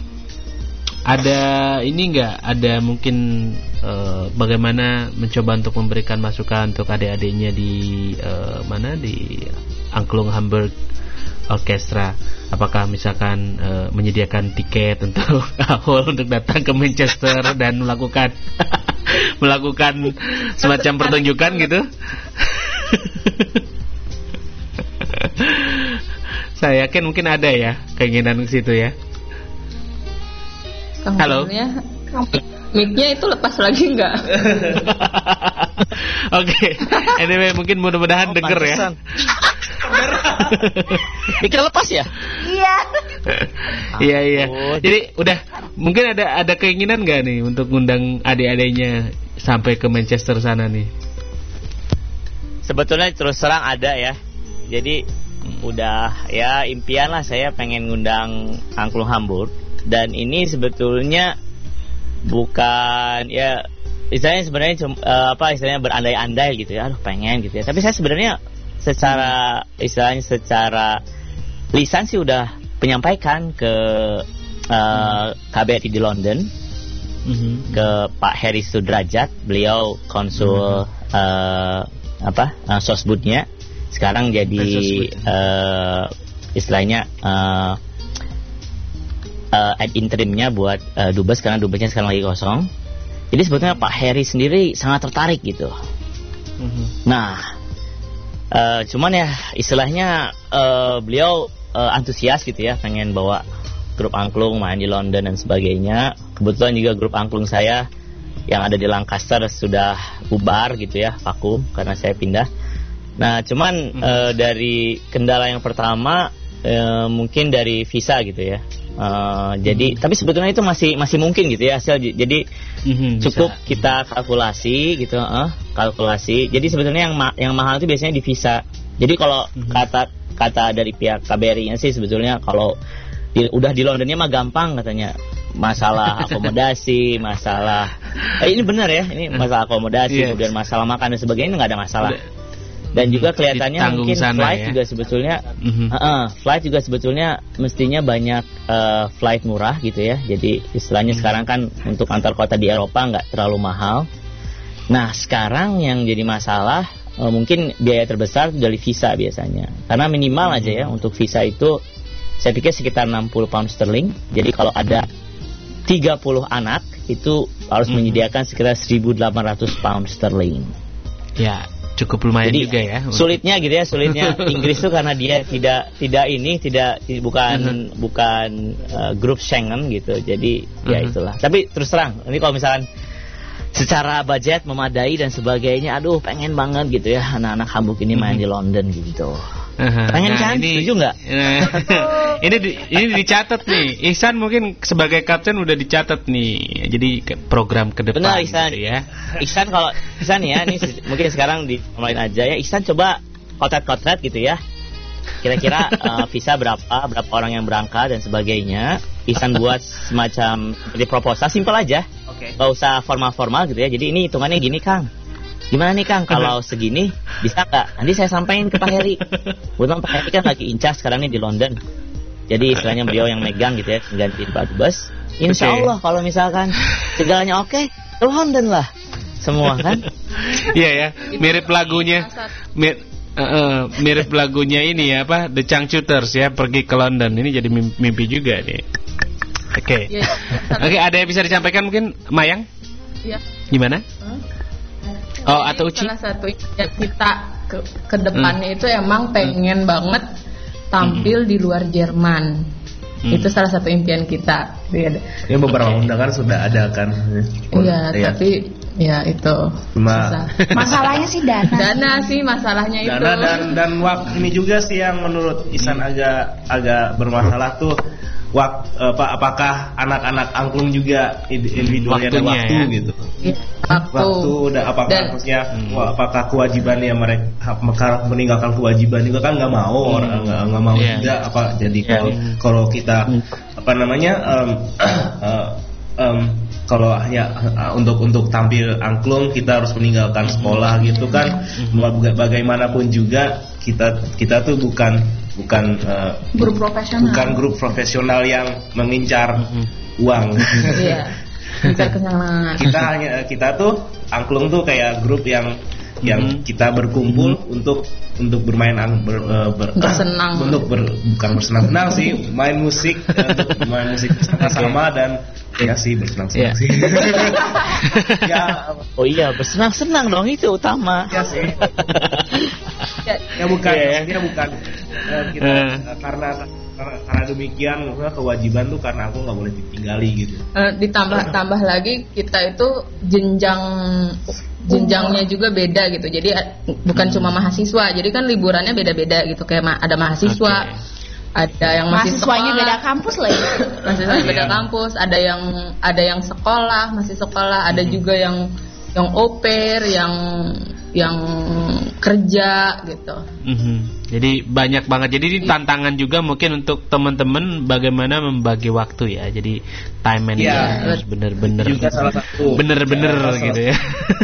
Speaker 5: ada ini enggak? Ada mungkin uh, bagaimana mencoba untuk memberikan masukan untuk adik-adiknya di uh, mana di Angklung Hamburg Orkestra? Apakah misalkan uh, menyediakan tiket untuk awal untuk datang ke Manchester dan melakukan melakukan semacam pertunjukan gitu? Saya yakin mungkin ada ya keinginan ke situ ya. Halo.
Speaker 8: Mic-nya itu lepas lagi enggak?
Speaker 5: Oke. Okay. Anyway, mungkin mudah-mudahan oh, denger ya.
Speaker 6: Mic-nya lepas ya?
Speaker 10: Iya.
Speaker 5: Iya iya. Jadi udah mungkin ada ada keinginan enggak nih untuk ngundang adik-adiknya sampai ke Manchester sana nih?
Speaker 6: Sebetulnya terus terang ada ya. Jadi hmm. udah ya impian lah, saya pengen ngundang Angklung Hamburg. Dan ini sebetulnya bukan ya istilahnya sebenarnya cuma, uh, apa istilahnya berandai-andai gitu ya. Aduh pengen gitu ya. Tapi saya sebenarnya secara istilahnya secara lisan sih udah menyampaikan ke uh, K B R I di London, mm-hmm. ke Pak Heri Sudrajat, beliau konsul mm-hmm. uh, apa uh, sosbudnya sekarang jadi uh, istilahnya uh, uh, ad interimnya buat uh, dubes karena dubesnya sekarang lagi kosong. Jadi sebetulnya Pak Heri sendiri sangat tertarik gitu. Mm-hmm. Nah, uh, cuman ya istilahnya uh, beliau uh, antusias gitu ya, pengen bawa grup angklung main di London dan sebagainya. Kebetulan juga grup angklung saya yang ada di Lancaster sudah bubar gitu ya, vakum karena saya pindah. Nah, cuman hmm. uh, dari kendala yang pertama uh, mungkin dari visa gitu ya. Uh, hmm. Jadi, tapi sebetulnya itu masih masih mungkin gitu ya hasil. Jadi hmm, cukup bisa. Kita kalkulasi gitu, uh, kalkulasi. Jadi sebetulnya yang ma- yang mahal itu biasanya di visa. Jadi kalau hmm. kata kata dari pihak K B R I-nya sih sebetulnya kalau di, udah di Londonnya mah gampang katanya. Masalah akomodasi, masalah eh, ini benar ya, ini masalah akomodasi, yes. kemudian masalah makan dan sebagainya nggak ada masalah. Dan juga kelihatannya mungkin flight ya. juga sebetulnya, mm-hmm. uh, flight juga sebetulnya mestinya banyak uh, flight murah gitu ya. Jadi istilahnya mm-hmm. sekarang kan untuk antar kota di Eropa nggak terlalu mahal. Nah sekarang yang jadi masalah uh, mungkin biaya terbesar dari visa biasanya, karena minimal mm-hmm. aja ya untuk visa itu saya pikir sekitar enam puluh pound sterling. Jadi kalau ada tiga puluh anak itu harus mm-hmm. menyediakan sekitar seribu delapan ratus pound sterling.
Speaker 5: Ya, cukup lumayan. Jadi, juga ya.
Speaker 6: Sulitnya gitu ya, sulitnya Inggris itu karena dia tidak tidak ini tidak bukan mm-hmm. bukan uh, grup Schengen gitu. Jadi mm-hmm. ya itulah. Tapi terus terang, ini kalau misalkan secara budget memadai dan sebagainya, aduh pengen banget gitu ya anak-anak Hamburg ini main mm-hmm. di London gitu.
Speaker 5: Uh-huh.
Speaker 6: Pengen
Speaker 5: nah,
Speaker 6: kan?
Speaker 5: Ini,
Speaker 6: setuju nggak?
Speaker 5: ini di, ini dicatat nih. Ihsan mungkin sebagai kapten udah dicatat nih. Jadi ke program ke depan.
Speaker 6: Benar Ihsan
Speaker 5: gitu ya.
Speaker 6: Ihsan kalau Ihsan ya, nih mungkin sekarang dimulain aja ya. Ihsan coba kotret-kotret gitu ya. Kira-kira uh, visa berapa, berapa orang yang berangkat dan sebagainya. Ihsan buat semacam seperti proposal, simpel aja.
Speaker 7: Oke. Okay.
Speaker 6: Gak usah formal-formal gitu ya. Jadi ini hitungannya gini Kang. Gimana nih Kang, kalau segini bisa nggak? Nanti saya sampaikan ke Pak Heri. Kebetulan Pak Heri kan lagi incas sekarang nih di London. Jadi istilahnya beliau yang megang gitu ya, gantiin Pak Dubes. Insya Allah kalau misalkan segalanya oke, ke London lah semua kan.
Speaker 5: Iya ya, mirip lagunya, mir, uh, uh, mirip lagunya ini ya apa, The Changcuters ya, pergi ke London. Ini jadi mimpi, mimpi juga nih. Oke, okay. Oke okay, ada yang bisa disampaikan mungkin Mayang?
Speaker 8: Iya.
Speaker 5: Gimana? Oh, atau Uci?
Speaker 8: Salah satu yang kita ke, ke depannya hmm. itu emang pengen hmm. banget tampil hmm. di luar Jerman. Hmm. Itu salah satu impian kita.
Speaker 7: Ya beberapa undangan sudah ada kan.
Speaker 8: Iya, ya. Tapi ya itu.
Speaker 10: Cuma masalahnya sih dana.
Speaker 8: Dana sih masalahnya
Speaker 7: dana
Speaker 8: itu.
Speaker 7: Dana dan dan waktu ini juga sih yang menurut Ihsan hmm. agak agak bermasalah tuh. Wak, apa, apakah anak-anak angklung juga individualnya ada waktu ya? Gitu?
Speaker 8: Ya, waktu.
Speaker 7: Waktu udah apakah Dan, maksudnya hmm. apakah kewajibannya mereka meninggalkan kewajiban juga kan nggak mau hmm. orang nggak nggak mau yeah. juga apa jadi yeah. kalau kalau kita hmm. apa namanya um, uh, um, kalau hanya uh, untuk untuk tampil angklung kita harus meninggalkan sekolah gitu kan hmm. bagaimanapun juga kita kita tuh bukan bukan uh,
Speaker 10: grup profesional
Speaker 7: bukan grup profesional yang mengincar mm-hmm. uang.
Speaker 8: Iya. Mengincar kesenangan.
Speaker 7: Kita hanya kita tuh angklung tuh kayak grup yang mm-hmm. yang kita berkumpul mm-hmm. untuk untuk bermain ang, ber, uh, ber,
Speaker 8: bersenang.
Speaker 7: Uh, untuk ber, bukan bersenang-senang sih, main musik uh, main musik sama-sama dan ya sih bersenang-senang yeah. sih.
Speaker 6: Ya, oh iya bersenang-senang dong itu utama.
Speaker 7: Ya sih. Ya, ya bukan, yeah. maksudnya bukan uh, kita uh. Uh, karena karena demikian maksudnya kewajiban tuh karena aku nggak boleh ditinggali gitu.
Speaker 8: Uh, ditambah uh. tambah lagi kita itu jenjang jenjangnya juga beda gitu. Jadi bukan hmm. cuma mahasiswa. Jadi kan liburannya beda-beda gitu. Kayak ma- ada mahasiswa, okay. ada yang masih
Speaker 10: mahasiswanya
Speaker 8: sekolah,
Speaker 10: beda kampus lagi.
Speaker 8: Mahasiswanya beda kampus. Ada yang ada yang sekolah, masih sekolah. Ada hmm. juga yang yang au pair, yang yang kerja gitu.
Speaker 5: Mm-hmm. Jadi banyak banget. Jadi ini tantangan juga mungkin untuk teman-teman bagaimana membagi waktu ya. Jadi time management yeah. harus bener-bener
Speaker 7: juga salah satu
Speaker 5: bener-bener ya, gitu ya.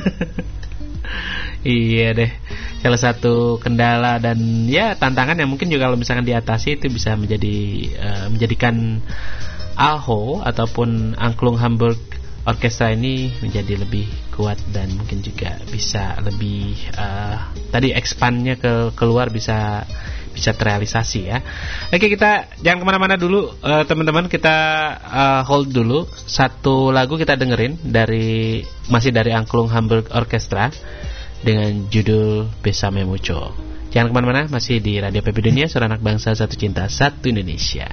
Speaker 5: Iya deh. Salah satu kendala dan ya tantangan yang mungkin juga kalau misalkan diatasi itu bisa menjadi uh, menjadikan A H O ataupun Angklung Hamburg Orkestra ini menjadi lebih kuat dan mungkin juga bisa lebih uh, tadi expandnya ke keluar bisa bisa terrealisasi ya. Oke kita jangan kemana-mana dulu uh, teman-teman, kita uh, hold dulu satu lagu kita dengerin dari masih dari Angklung Hamburg Orkestra dengan judul Besame Mucho. Jangan kemana-mana, masih di Radio P B Dunia, Suara Anak Bangsa, Satu Cinta, Satu Indonesia.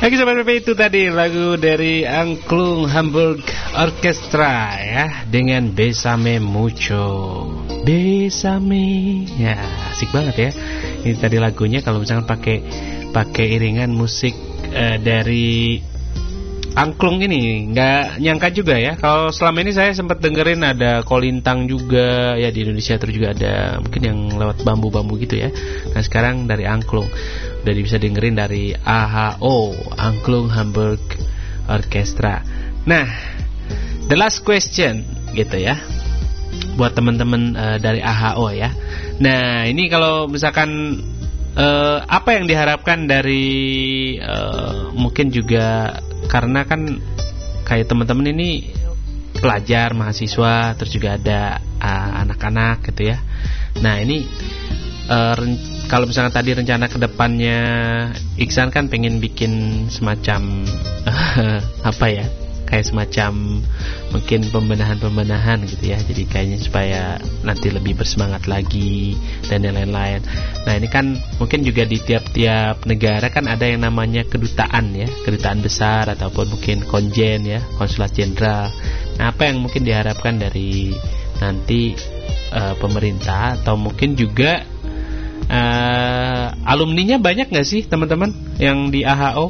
Speaker 5: Oke Sobat P P, itu tadi lagu dari Angklung Hamburg Orchestra ya, dengan Besame Mucho. Besame. Ya, asik banget ya. Ini tadi lagunya kalau misalkan pakai pakai iringan musik uh, dari angklung ini, nggak nyangka juga ya. Kalau selama ini saya sempat dengerin ada kolintang juga ya, di Indonesia terus juga ada mungkin yang lewat bambu-bambu gitu ya. Nah sekarang dari angklung udah bisa dengerin dari A H O, Angklung Hamburg Orchestra. Nah, the last question gitu ya, buat teman-teman uh, dari A H O ya. Nah ini kalau misalkan uh, apa yang diharapkan dari uh, mungkin juga karena kan kayak teman-teman ini pelajar, mahasiswa, terus juga ada uh, anak-anak gitu ya. Nah ini uh, ren- kalau misalnya tadi rencana kedepannya Iksan kan pengen bikin semacam uh, apa ya, kayak semacam mungkin pembenahan-pembenahan gitu ya. Jadi kayaknya supaya nanti lebih bersemangat lagi dan yang lain-lain. Nah ini kan mungkin juga di tiap-tiap negara kan ada yang namanya kedutaan ya, kedutaan besar ataupun mungkin konjen ya, konsulat jenderal. Nah apa yang mungkin diharapkan dari nanti uh, pemerintah atau mungkin juga uh, alumninya banyak nggak sih teman-teman yang di A H O?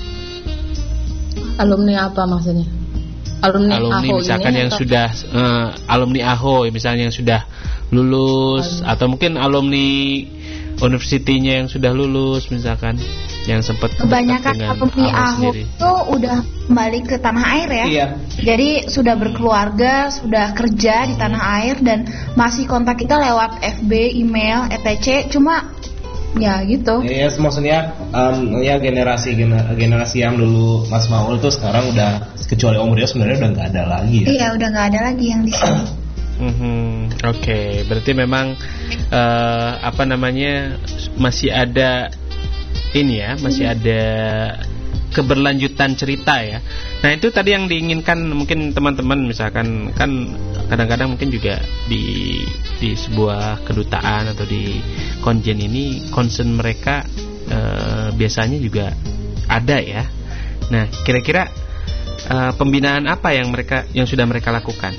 Speaker 8: Alumni apa maksudnya? Alumni,
Speaker 5: alumni
Speaker 8: A H O
Speaker 5: misalkan
Speaker 8: ini
Speaker 5: yang
Speaker 8: atau?
Speaker 5: sudah uh, alumni A H O misalnya yang sudah lulus, alumni. Atau mungkin alumni universitinya yang sudah lulus misalkan, yang sempat
Speaker 10: kebanyakan alumni A H O itu udah kembali ke tanah air ya. Iya. Jadi sudah berkeluarga, sudah kerja di tanah air dan masih kontak kita lewat F B, email, et cetera. Cuma ya gitu.
Speaker 7: Ya, maksudnya um, ya generasi generasi yang dulu Mas Maul tuh sekarang udah, kecuali Om Rio sebenarnya udah nggak ada lagi ya.
Speaker 10: Iya, udah nggak ada lagi yang di sini.
Speaker 5: Mm-hmm. Oke, okay. Berarti memang uh, apa namanya masih ada ini ya, masih mm-hmm. ada keberlanjutan cerita ya. Nah itu tadi yang diinginkan mungkin teman-teman, misalkan kan kadang-kadang mungkin juga di di sebuah kedutaan atau di konjen ini concern mereka uh, biasanya juga ada ya. Nah kira-kira uh, pembinaan apa yang mereka yang sudah mereka lakukan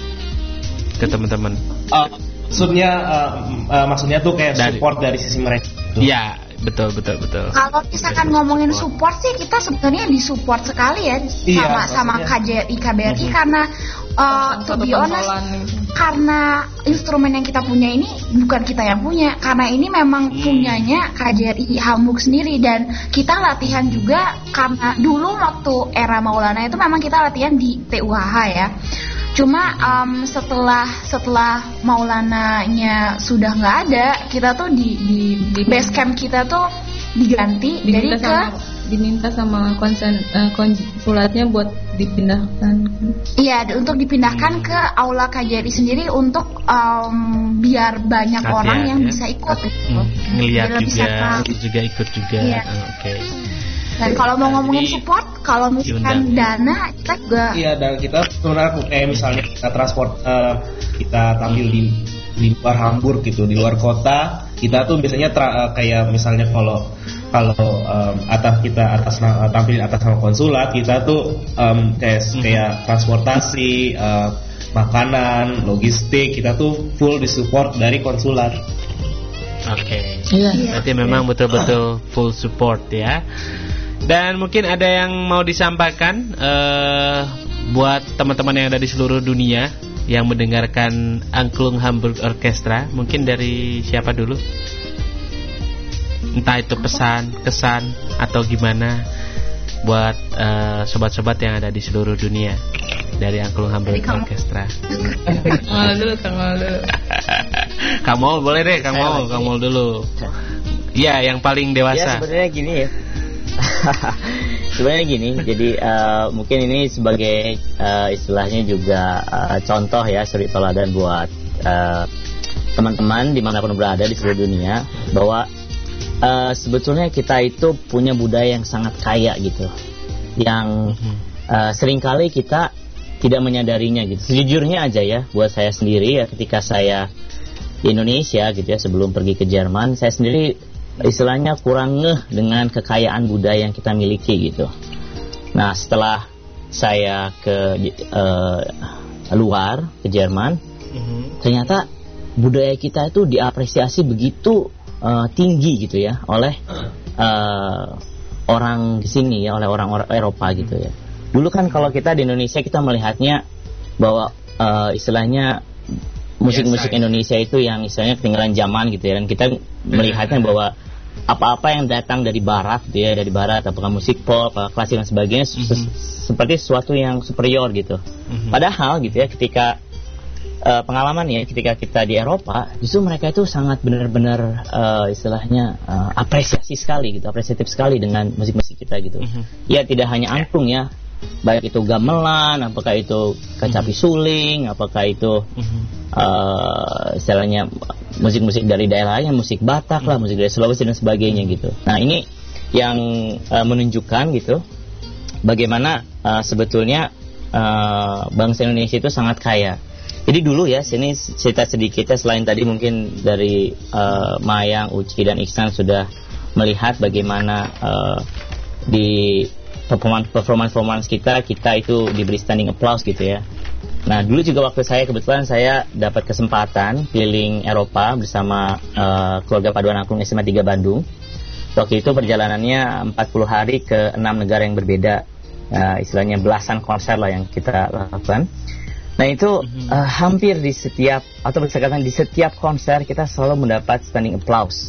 Speaker 5: ke teman-teman?
Speaker 7: Uh, maksudnya uh, uh, maksudnya tuh kayak dari, support dari sisi mereka.
Speaker 5: Iya. Betul betul betul.
Speaker 10: Kalau misalkan ngomongin support sih, kita sebenarnya disupport sekali ya iya, sama sama K J R I K B R I mm-hmm. karena uh, to be honest karena instrumen yang kita punya ini bukan kita yang punya, karena ini memang hmm. punyanya K J R I Hamburg sendiri, dan kita latihan juga karena dulu waktu era Maulana itu memang kita latihan di T U H H ya. Cuma um, setelah setelah Maulananya sudah nggak ada, kita tuh di di, di base camp kita tuh diganti
Speaker 8: diminta
Speaker 10: dari
Speaker 8: sama,
Speaker 10: ke
Speaker 8: diminta sama konsen uh, konsulatnya buat dipindahkan.
Speaker 10: Iya, untuk dipindahkan ke aula K J R I sendiri untuk um, biar banyak Latihan, orang yang ya? bisa ikut.
Speaker 5: Hmm, ngelihat juga, juga ikut juga.
Speaker 10: Iya.
Speaker 5: Oh, oke. Okay.
Speaker 10: Dan kalau mau ngomongin support, kalau misalkan dana kita juga.
Speaker 7: Iya, dan kita sebenarnya kayak misalnya kita transport, uh, kita tampil di di luar Hamburg gitu, di luar kota, kita tuh biasanya tra, uh, kayak misalnya kalau kalau um, atas kita atas uh, tampil atas nama konsulat, kita tuh um, kayak mm-hmm. kayak transportasi, uh, makanan, logistik, kita tuh full disupport dari konsulat.
Speaker 5: Oke. Okay. Iya. Berarti memang betul-betul full support ya. Dan mungkin ada yang mau disampaikan uh, buat teman-teman yang ada di seluruh dunia yang mendengarkan Angklung Hamburg Orchestra. Mungkin dari siapa dulu? Entah itu pesan, kesan, atau gimana buat uh, sobat-sobat yang ada di seluruh dunia dari Angklung Hamburg Orchestra.
Speaker 8: Kamal dulu, Kamal dulu.
Speaker 5: Kamal boleh deh, Kamal, Kamal dulu. Iya, yang paling dewasa.
Speaker 6: Ya sebenarnya gini ya. Sebenarnya gini, jadi uh, mungkin ini sebagai uh, istilahnya juga uh, contoh ya, suri teladan buat uh, teman-teman dimanapun berada di seluruh dunia, bahwa uh, sebetulnya kita itu punya budaya yang sangat kaya gitu, yang uh, seringkali kita tidak menyadarinya gitu. Sejujurnya aja ya, buat saya sendiri ya, ketika saya di Indonesia gitu ya, sebelum pergi ke Jerman, saya sendiri istilahnya kurang ngeh dengan kekayaan budaya yang kita miliki gitu. Nah setelah saya ke uh, luar, ke Jerman, mm-hmm. ternyata budaya kita itu diapresiasi begitu uh, tinggi gitu ya oleh uh, orang di sini ya, oleh orang-orang Eropa gitu ya. Dulu kan kalau kita di Indonesia kita melihatnya bahwa uh, istilahnya musik-musik Indonesia itu yang istilahnya ketinggalan zaman gitu ya, dan kita melihatnya bahwa apa-apa yang datang dari barat gitu ya, dari barat apakah musik pop, klasik dan sebagainya mm-hmm. se- seperti sesuatu yang superior gitu. Mm-hmm. Padahal gitu ya ketika uh, pengalaman ya ketika kita di Eropa justru mereka itu sangat benar-benar uh, istilahnya uh, apresiasi sekali gitu, apresiatif sekali dengan musik-musik kita gitu. Mm-hmm. Ya tidak hanya angklung ya, baik itu gamelan, apakah itu kecapi suling, apakah itu mm-hmm. uh, istilahnya musik-musik dari daerah lainnya, musik Batak lah, musik dari Sulawesi dan sebagainya gitu. Nah ini yang uh, menunjukkan gitu bagaimana uh, sebetulnya uh, bangsa Indonesia itu sangat kaya. Jadi dulu ya, sini cerita sedikitnya selain tadi mungkin dari uh, Mayang, Uci dan Iksan sudah melihat bagaimana uh, di performance-performance kita, kita itu diberi standing applause gitu ya. Nah dulu juga waktu saya kebetulan saya dapat kesempatan keliling Eropa bersama uh, keluarga Paduan Angklung S M A tiga Bandung. Waktu itu perjalanannya empat puluh hari ke enam negara yang berbeda, uh, istilahnya belasan konser lah yang kita lakukan. Nah itu uh, hampir di setiap atau bisa katakan di setiap konser kita selalu mendapat standing applause.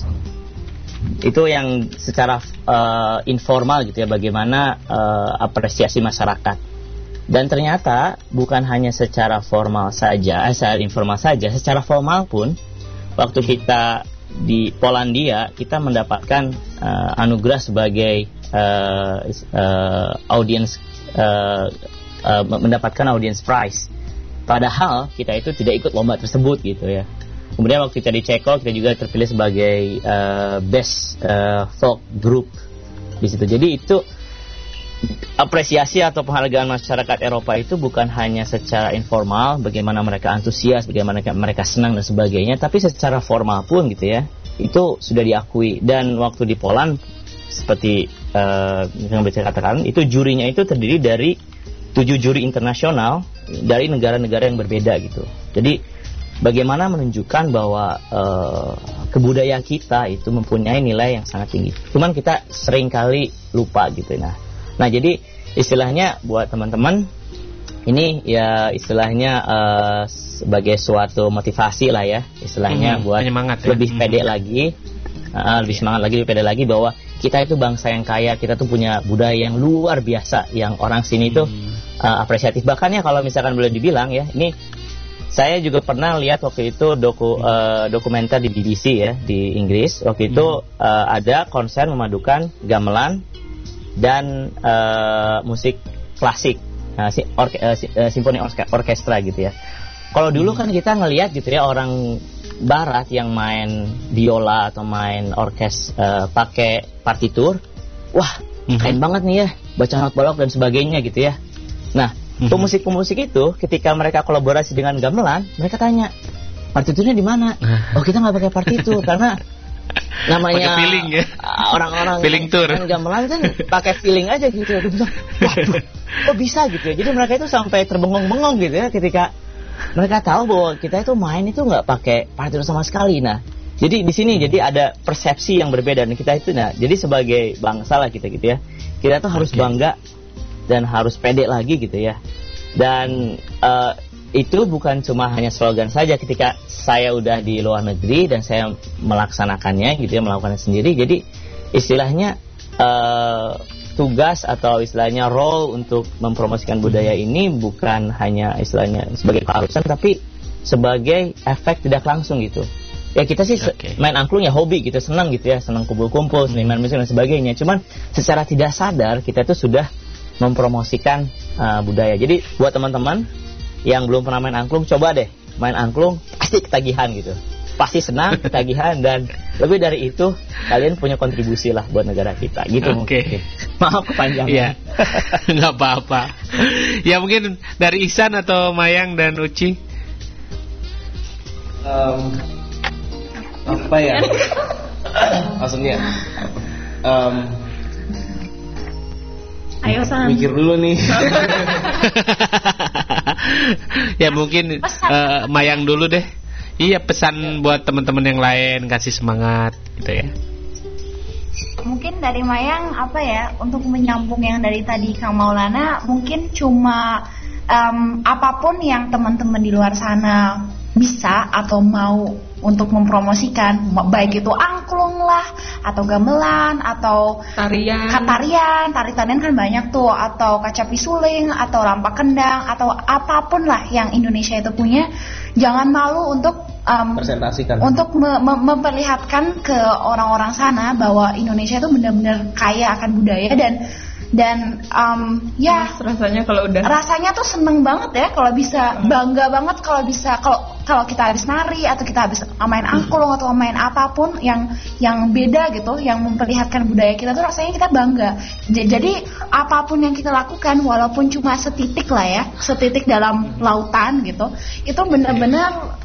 Speaker 6: Itu yang secara uh, informal gitu ya, bagaimana uh, apresiasi masyarakat. Dan ternyata bukan hanya secara formal saja, eh, secara informal saja, secara formal pun waktu kita di Polandia kita mendapatkan uh, anugerah sebagai uh, uh, audience uh, uh, mendapatkan audience prize. Padahal kita itu tidak ikut lomba tersebut gitu ya. Kemudian waktu kita di Ceko kita juga terpilih sebagai uh, best uh, folk group di situ. Jadi itu apresiasi atau penghargaan masyarakat Eropa itu bukan hanya secara informal, bagaimana mereka antusias, bagaimana mereka senang dan sebagainya, tapi secara formal pun gitu ya, itu sudah diakui. Dan waktu di Poland, seperti uh, yang bisa katakan, itu jurinya itu terdiri dari tujuh juri internasional dari negara-negara yang berbeda gitu. Jadi bagaimana menunjukkan bahwa uh, kebudayaan kita itu mempunyai nilai yang sangat tinggi. Cuman kita seringkali lupa gitu. Nah, Nah jadi istilahnya buat teman-teman ini ya istilahnya uh, sebagai suatu motivasi lah ya, istilahnya mm-hmm. buat penyemangat, ya? lebih pede mm-hmm. lagi, uh, lebih semangat lagi, lebih pede lagi bahwa kita itu bangsa yang kaya, kita tuh punya budaya yang luar biasa yang orang sini tuh mm-hmm. uh, apresiatif. Bahkan ya kalau misalkan boleh dibilang ya, ini saya juga pernah lihat waktu itu doku, uh, dokumenter di B B C ya di Inggris. Waktu itu mm-hmm. uh, ada konser memadukan gamelan dan uh, musik klasik, uh, si, orke, uh, si, uh, simfoni orke, orkestra gitu ya. Kalau dulu kan kita ngelihat gitu ya orang Barat yang main biola atau main orkes uh, pakai partitur, wah mm-hmm. keren banget nih ya, baca not bolok dan sebagainya gitu ya. Nah mm-hmm. pemusik-pemusik itu ketika mereka kolaborasi dengan gamelan, mereka tanya partiturnya di mana? Oh kita nggak pakai partitur karena namanya feeling, ya? Orang-orang feeling tour gamelan kan pakai feeling aja gitu ya. Waduh, kok bisa gitu ya. Jadi mereka itu sampai terbengong-bengong gitu ya ketika mereka tahu bahwa kita itu main itu nggak pakai partitur sama sekali. Nah, jadi di sini jadi ada persepsi yang berbeda dan kita itu nah, jadi sebagai bangsa lah kita gitu ya. Kita tuh harus okay. bangga dan harus pede lagi gitu ya. Dan uh, itu bukan cuma hanya slogan saja ketika saya udah di luar negeri dan saya melaksanakannya gitu ya, melakukannya sendiri. Jadi istilahnya uh, tugas atau istilahnya role untuk mempromosikan budaya ini bukan hanya istilahnya sebagai keharusan tapi sebagai efek tidak langsung gitu. Ya kita sih okay. main angklung ya hobi gitu, senang gitu ya, senang kumpul-kumpul, seniman musik dan sebagainya. Cuman secara tidak sadar kita itu sudah mempromosikan uh, budaya. Jadi buat teman-teman yang belum pernah main angklung, coba deh main angklung, pasti ketagihan gitu, pasti senang, ketagihan, dan lebih dari itu kalian punya kontribusi lah buat negara kita gitu. Oke, okay. Maaf kepanjangan. Iya, nggak apa-apa. Ya mungkin dari Ihsan atau Mayang dan Uci.
Speaker 7: Um, apa ya? maksudnya um,
Speaker 10: Ayo San.
Speaker 7: Mikir dulu nih.
Speaker 5: Ya mungkin uh, Mayang dulu deh. Iya, pesan buat teman-teman yang lain, kasih semangat gitu ya.
Speaker 10: Mungkin dari Mayang apa ya, untuk menyambung yang dari tadi Kang Maulana, mungkin cuma um, apapun yang teman-teman di luar sana bisa atau mau untuk mempromosikan, baik itu angklung lah, atau gamelan, atau
Speaker 8: tarian,
Speaker 10: tarian, tari tarian kan banyak tuh, atau kaca pisuling, atau rampak kendang, atau apapun lah yang Indonesia itu punya, jangan malu untuk um,
Speaker 7: presentasikan,
Speaker 10: untuk me- me- memperlihatkan ke orang-orang sana bahwa Indonesia itu benar-benar kaya akan budaya dan dan um, ya
Speaker 8: rasanya kalau udah
Speaker 10: rasanya tuh seneng banget ya kalau bisa, bangga banget kalau bisa, kalau kalau kita habis nari atau kita habis main angklung atau main apapun yang yang beda gitu, yang memperlihatkan budaya kita tuh rasanya kita bangga. Jadi apapun yang kita lakukan walaupun cuma setitik lah ya, setitik dalam lautan gitu, itu benar-benar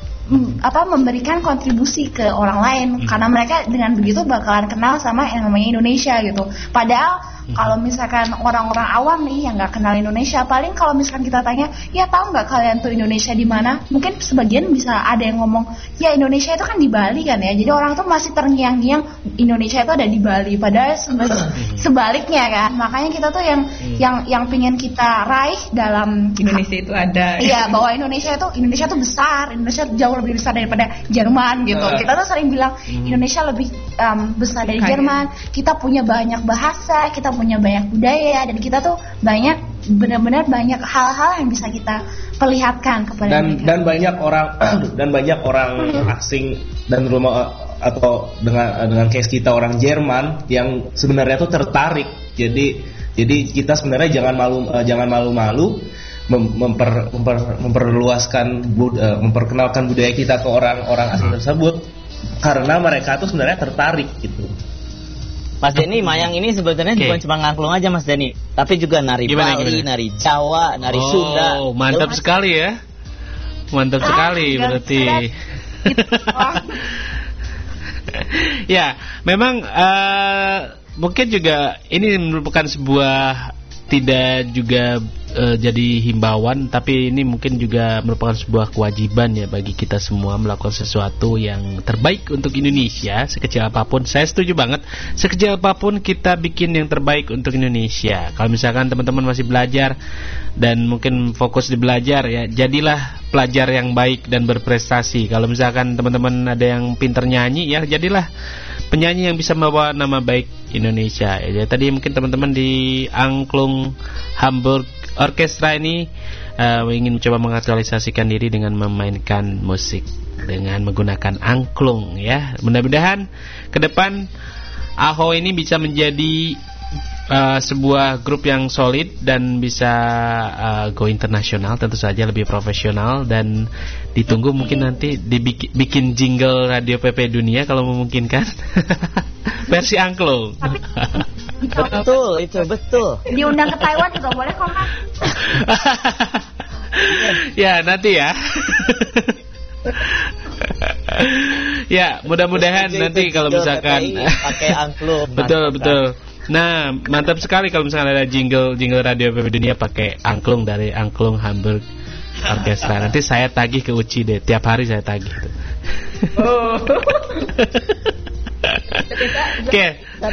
Speaker 10: apa memberikan kontribusi ke orang lain, karena mereka dengan begitu bakalan kenal sama yang namanya Indonesia gitu. Padahal kalau misalkan orang-orang awam nih yang nggak kenal Indonesia, paling kalau misalkan kita tanya, ya tahu nggak kalian tuh Indonesia di mana? Mungkin sebagian bisa ada yang ngomong, ya Indonesia itu kan di Bali kan ya. Jadi orang tuh masih terngiang-ngiang Indonesia itu ada di Bali. Padahal sebaliknya kan. Makanya kita tuh yang yang yang pingin kita raih dalam
Speaker 8: Indonesia itu ada.
Speaker 10: Iya, bahwa Indonesia itu Indonesia tuh besar, Indonesia jauh lebih besar daripada Jerman gitu. Kita tuh sering bilang Indonesia lebih um, besar dari
Speaker 8: Kaya.
Speaker 10: Jerman. Kita punya banyak bahasa, kita punya banyak budaya, dan kita tuh banyak, benar-benar banyak hal-hal yang bisa kita perlihatkan kepada
Speaker 7: dan
Speaker 10: mereka.
Speaker 7: dan banyak orang dan banyak orang asing dan rumah atau dengan dengan case kita orang Jerman yang sebenarnya tuh tertarik. Jadi jadi kita sebenarnya jangan malu uh, jangan malu-malu mem- memper, memper, memperluaskan bud, uh, memperkenalkan budaya kita ke orang-orang asing tersebut, karena mereka tuh sebenarnya tertarik gitu.
Speaker 6: Mas Denny, Mayang ini sebenarnya
Speaker 5: Okay.
Speaker 6: bukan cuma ngangklung aja Mas Denny, tapi juga nari
Speaker 5: Gimana,
Speaker 6: Bali,
Speaker 5: gimana?
Speaker 6: nari Jawa, nari
Speaker 5: oh,
Speaker 6: Sunda.
Speaker 5: mantap
Speaker 6: Jelas.
Speaker 5: sekali ya. Mantap
Speaker 10: Ah,
Speaker 5: sekali
Speaker 10: nggak
Speaker 5: berarti.
Speaker 10: bisa.
Speaker 5: Ya, memang uh, mungkin juga ini merupakan sebuah, tidak juga uh, jadi himbauan, tapi ini mungkin juga merupakan sebuah kewajiban ya bagi kita semua melakukan sesuatu yang terbaik untuk Indonesia, sekecil apapun. Saya setuju banget, sekecil apapun kita bikin yang terbaik untuk Indonesia. Kalau misalkan teman-teman masih belajar dan mungkin fokus di belajar, ya jadilah pelajar yang baik dan berprestasi. Kalau misalkan teman-teman ada yang pintar nyanyi, ya jadilah penyanyi yang bisa membawa nama baik Indonesia. Ya, tadi mungkin teman-teman di Angklung Hamburg Orkestra ini uh, ingin mencoba mengaktualisasikan diri dengan memainkan musik dengan menggunakan angklung ya. Mudah-mudahan ke depan Aho ini bisa menjadi uh, sebuah grup yang solid dan bisa uh, go internasional, tentu saja lebih profesional, dan ditunggu mungkin nanti dibikin bikin jingle Radio P P Dunia kalau memungkinkan. Versi angklung.
Speaker 6: Betul, itu betul.
Speaker 10: Diundang ke Taiwan juga boleh kok kan?
Speaker 5: Ya nanti ya. Ya mudah-mudahan nanti kalau misalkan
Speaker 6: pakai angklung.
Speaker 5: betul betul. Nah mantap sekali kalau misalkan ada jingle jingle Radio P P Dunia pakai angklung dari Angklung Hamburg Orkestra. Nanti saya tagih ke Uci deh, tiap hari saya tagih.
Speaker 8: Oh.
Speaker 5: Oke.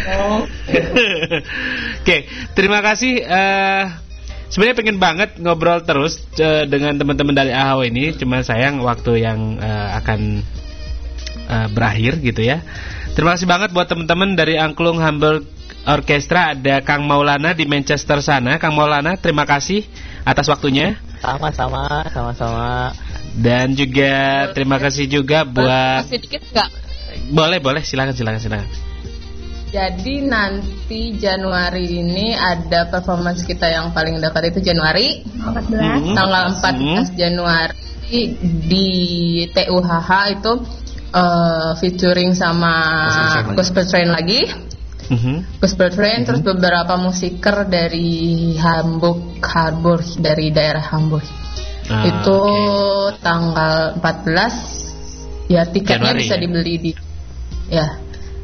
Speaker 5: Oke, terima kasih. Uh, sebenarnya pengen banget ngobrol terus uh, dengan teman-teman dari A H W ini, cuma sayang waktu yang uh, akan uh, berakhir gitu ya. Terima kasih banget buat teman-teman dari Angklung Hamburg Orkestra. Ada Kang Maulana di Manchester sana. Kang Maulana, terima kasih atas waktunya.
Speaker 6: Sama-sama, sama-sama.
Speaker 5: Dan juga terima kasih juga buat.
Speaker 8: Masih dikit nggak?
Speaker 5: Boleh, boleh, silakan, silakan, silakan.
Speaker 8: Jadi nanti Januari ini ada performance kita yang paling dekat itu Januari
Speaker 10: empat belas
Speaker 5: Hmm.
Speaker 8: tanggal empat belas
Speaker 5: Hmm.
Speaker 8: Januari di T U H H itu uh, featuring sama Gospel Train lagi.
Speaker 5: Mm-hmm.
Speaker 8: Gospel Train, terus beberapa musiker dari Hamburg, Harburg, dari daerah Hamburg.
Speaker 5: Ah,
Speaker 8: itu
Speaker 5: okay.
Speaker 8: tanggal empat belas, ya tiketnya
Speaker 5: Januari,
Speaker 8: bisa
Speaker 5: ya?
Speaker 8: dibeli di, ya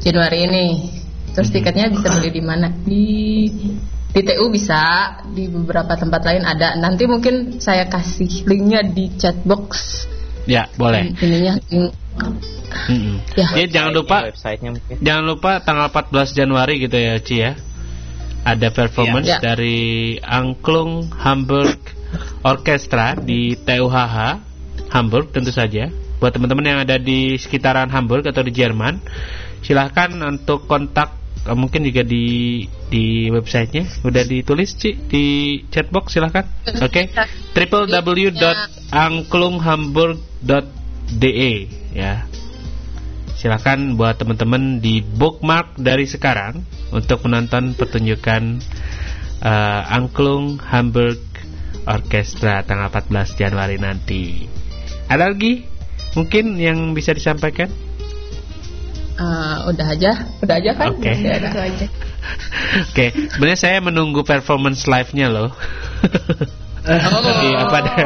Speaker 8: Januari ini. Terus tiketnya bisa beli di mana? Di di T U bisa, di beberapa tempat lain ada. Nanti mungkin saya kasih linknya di chat box.
Speaker 5: Ya, boleh.
Speaker 8: Ininya link.
Speaker 5: Mm-hmm. Ya. Ya, jangan lupa jangan lupa tanggal empat belas Januari gitu ya, Ci ya. Ada performance ya. Dari Angklung Hamburg Orchestra di T U H H Hamburg tentu saja. Buat teman-teman yang ada di sekitaran Hamburg atau di Jerman, silahkan untuk kontak, mungkin juga di di websitenya udah ditulis Ci di chatbox, silahkan. Oke, okay. w w w dot angklunghamburg dot d e ya. Silahkan buat teman-teman di bookmark dari sekarang untuk menonton pertunjukan uh, Angklung Hamburg Orchestra tanggal empat belas Januari nanti. Ada lagi mungkin yang bisa disampaikan?
Speaker 8: Uh, udah aja, udah aja kan?
Speaker 5: Oke. Okay.
Speaker 8: Udah aja.
Speaker 5: Oke, okay. Sebenarnya saya menunggu performance live-nya loh. Oh, Jadi apa deh?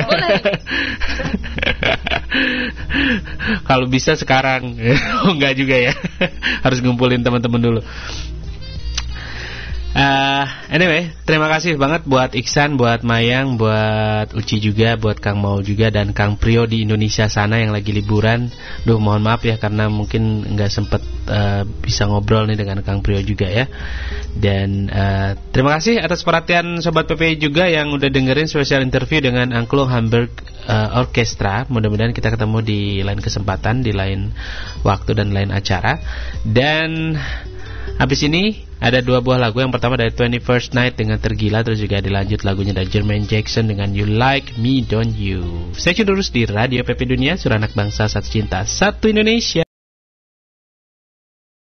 Speaker 5: Kalau bisa sekarang. Oh, enggak juga ya. Harus ngumpulin teman-teman dulu. Uh, anyway, terima kasih banget buat Iksan, buat Mayang, buat Uci juga, buat Kang Mau juga, dan Kang Prio di Indonesia sana yang lagi liburan. Duh, mohon maaf ya karena mungkin nggak sempet uh, bisa ngobrol nih dengan Kang Prio juga ya. Dan uh, terima kasih atas perhatian Sobat P P I juga yang udah dengerin spesial interview dengan Angklung Hamburg uh, Orchestra. Mudah-mudahan kita ketemu di lain kesempatan, di lain waktu dan lain acara. Dan habis ini ada dua buah lagu. Yang pertama dari twenty-first Night dengan Tergila. Terus juga dilanjut lagunya dari Jermaine Jackson dengan You Like Me Don't You. Stay tune terus di Radio P P Dunia, suara anak bangsa, satu cinta, satu Indonesia.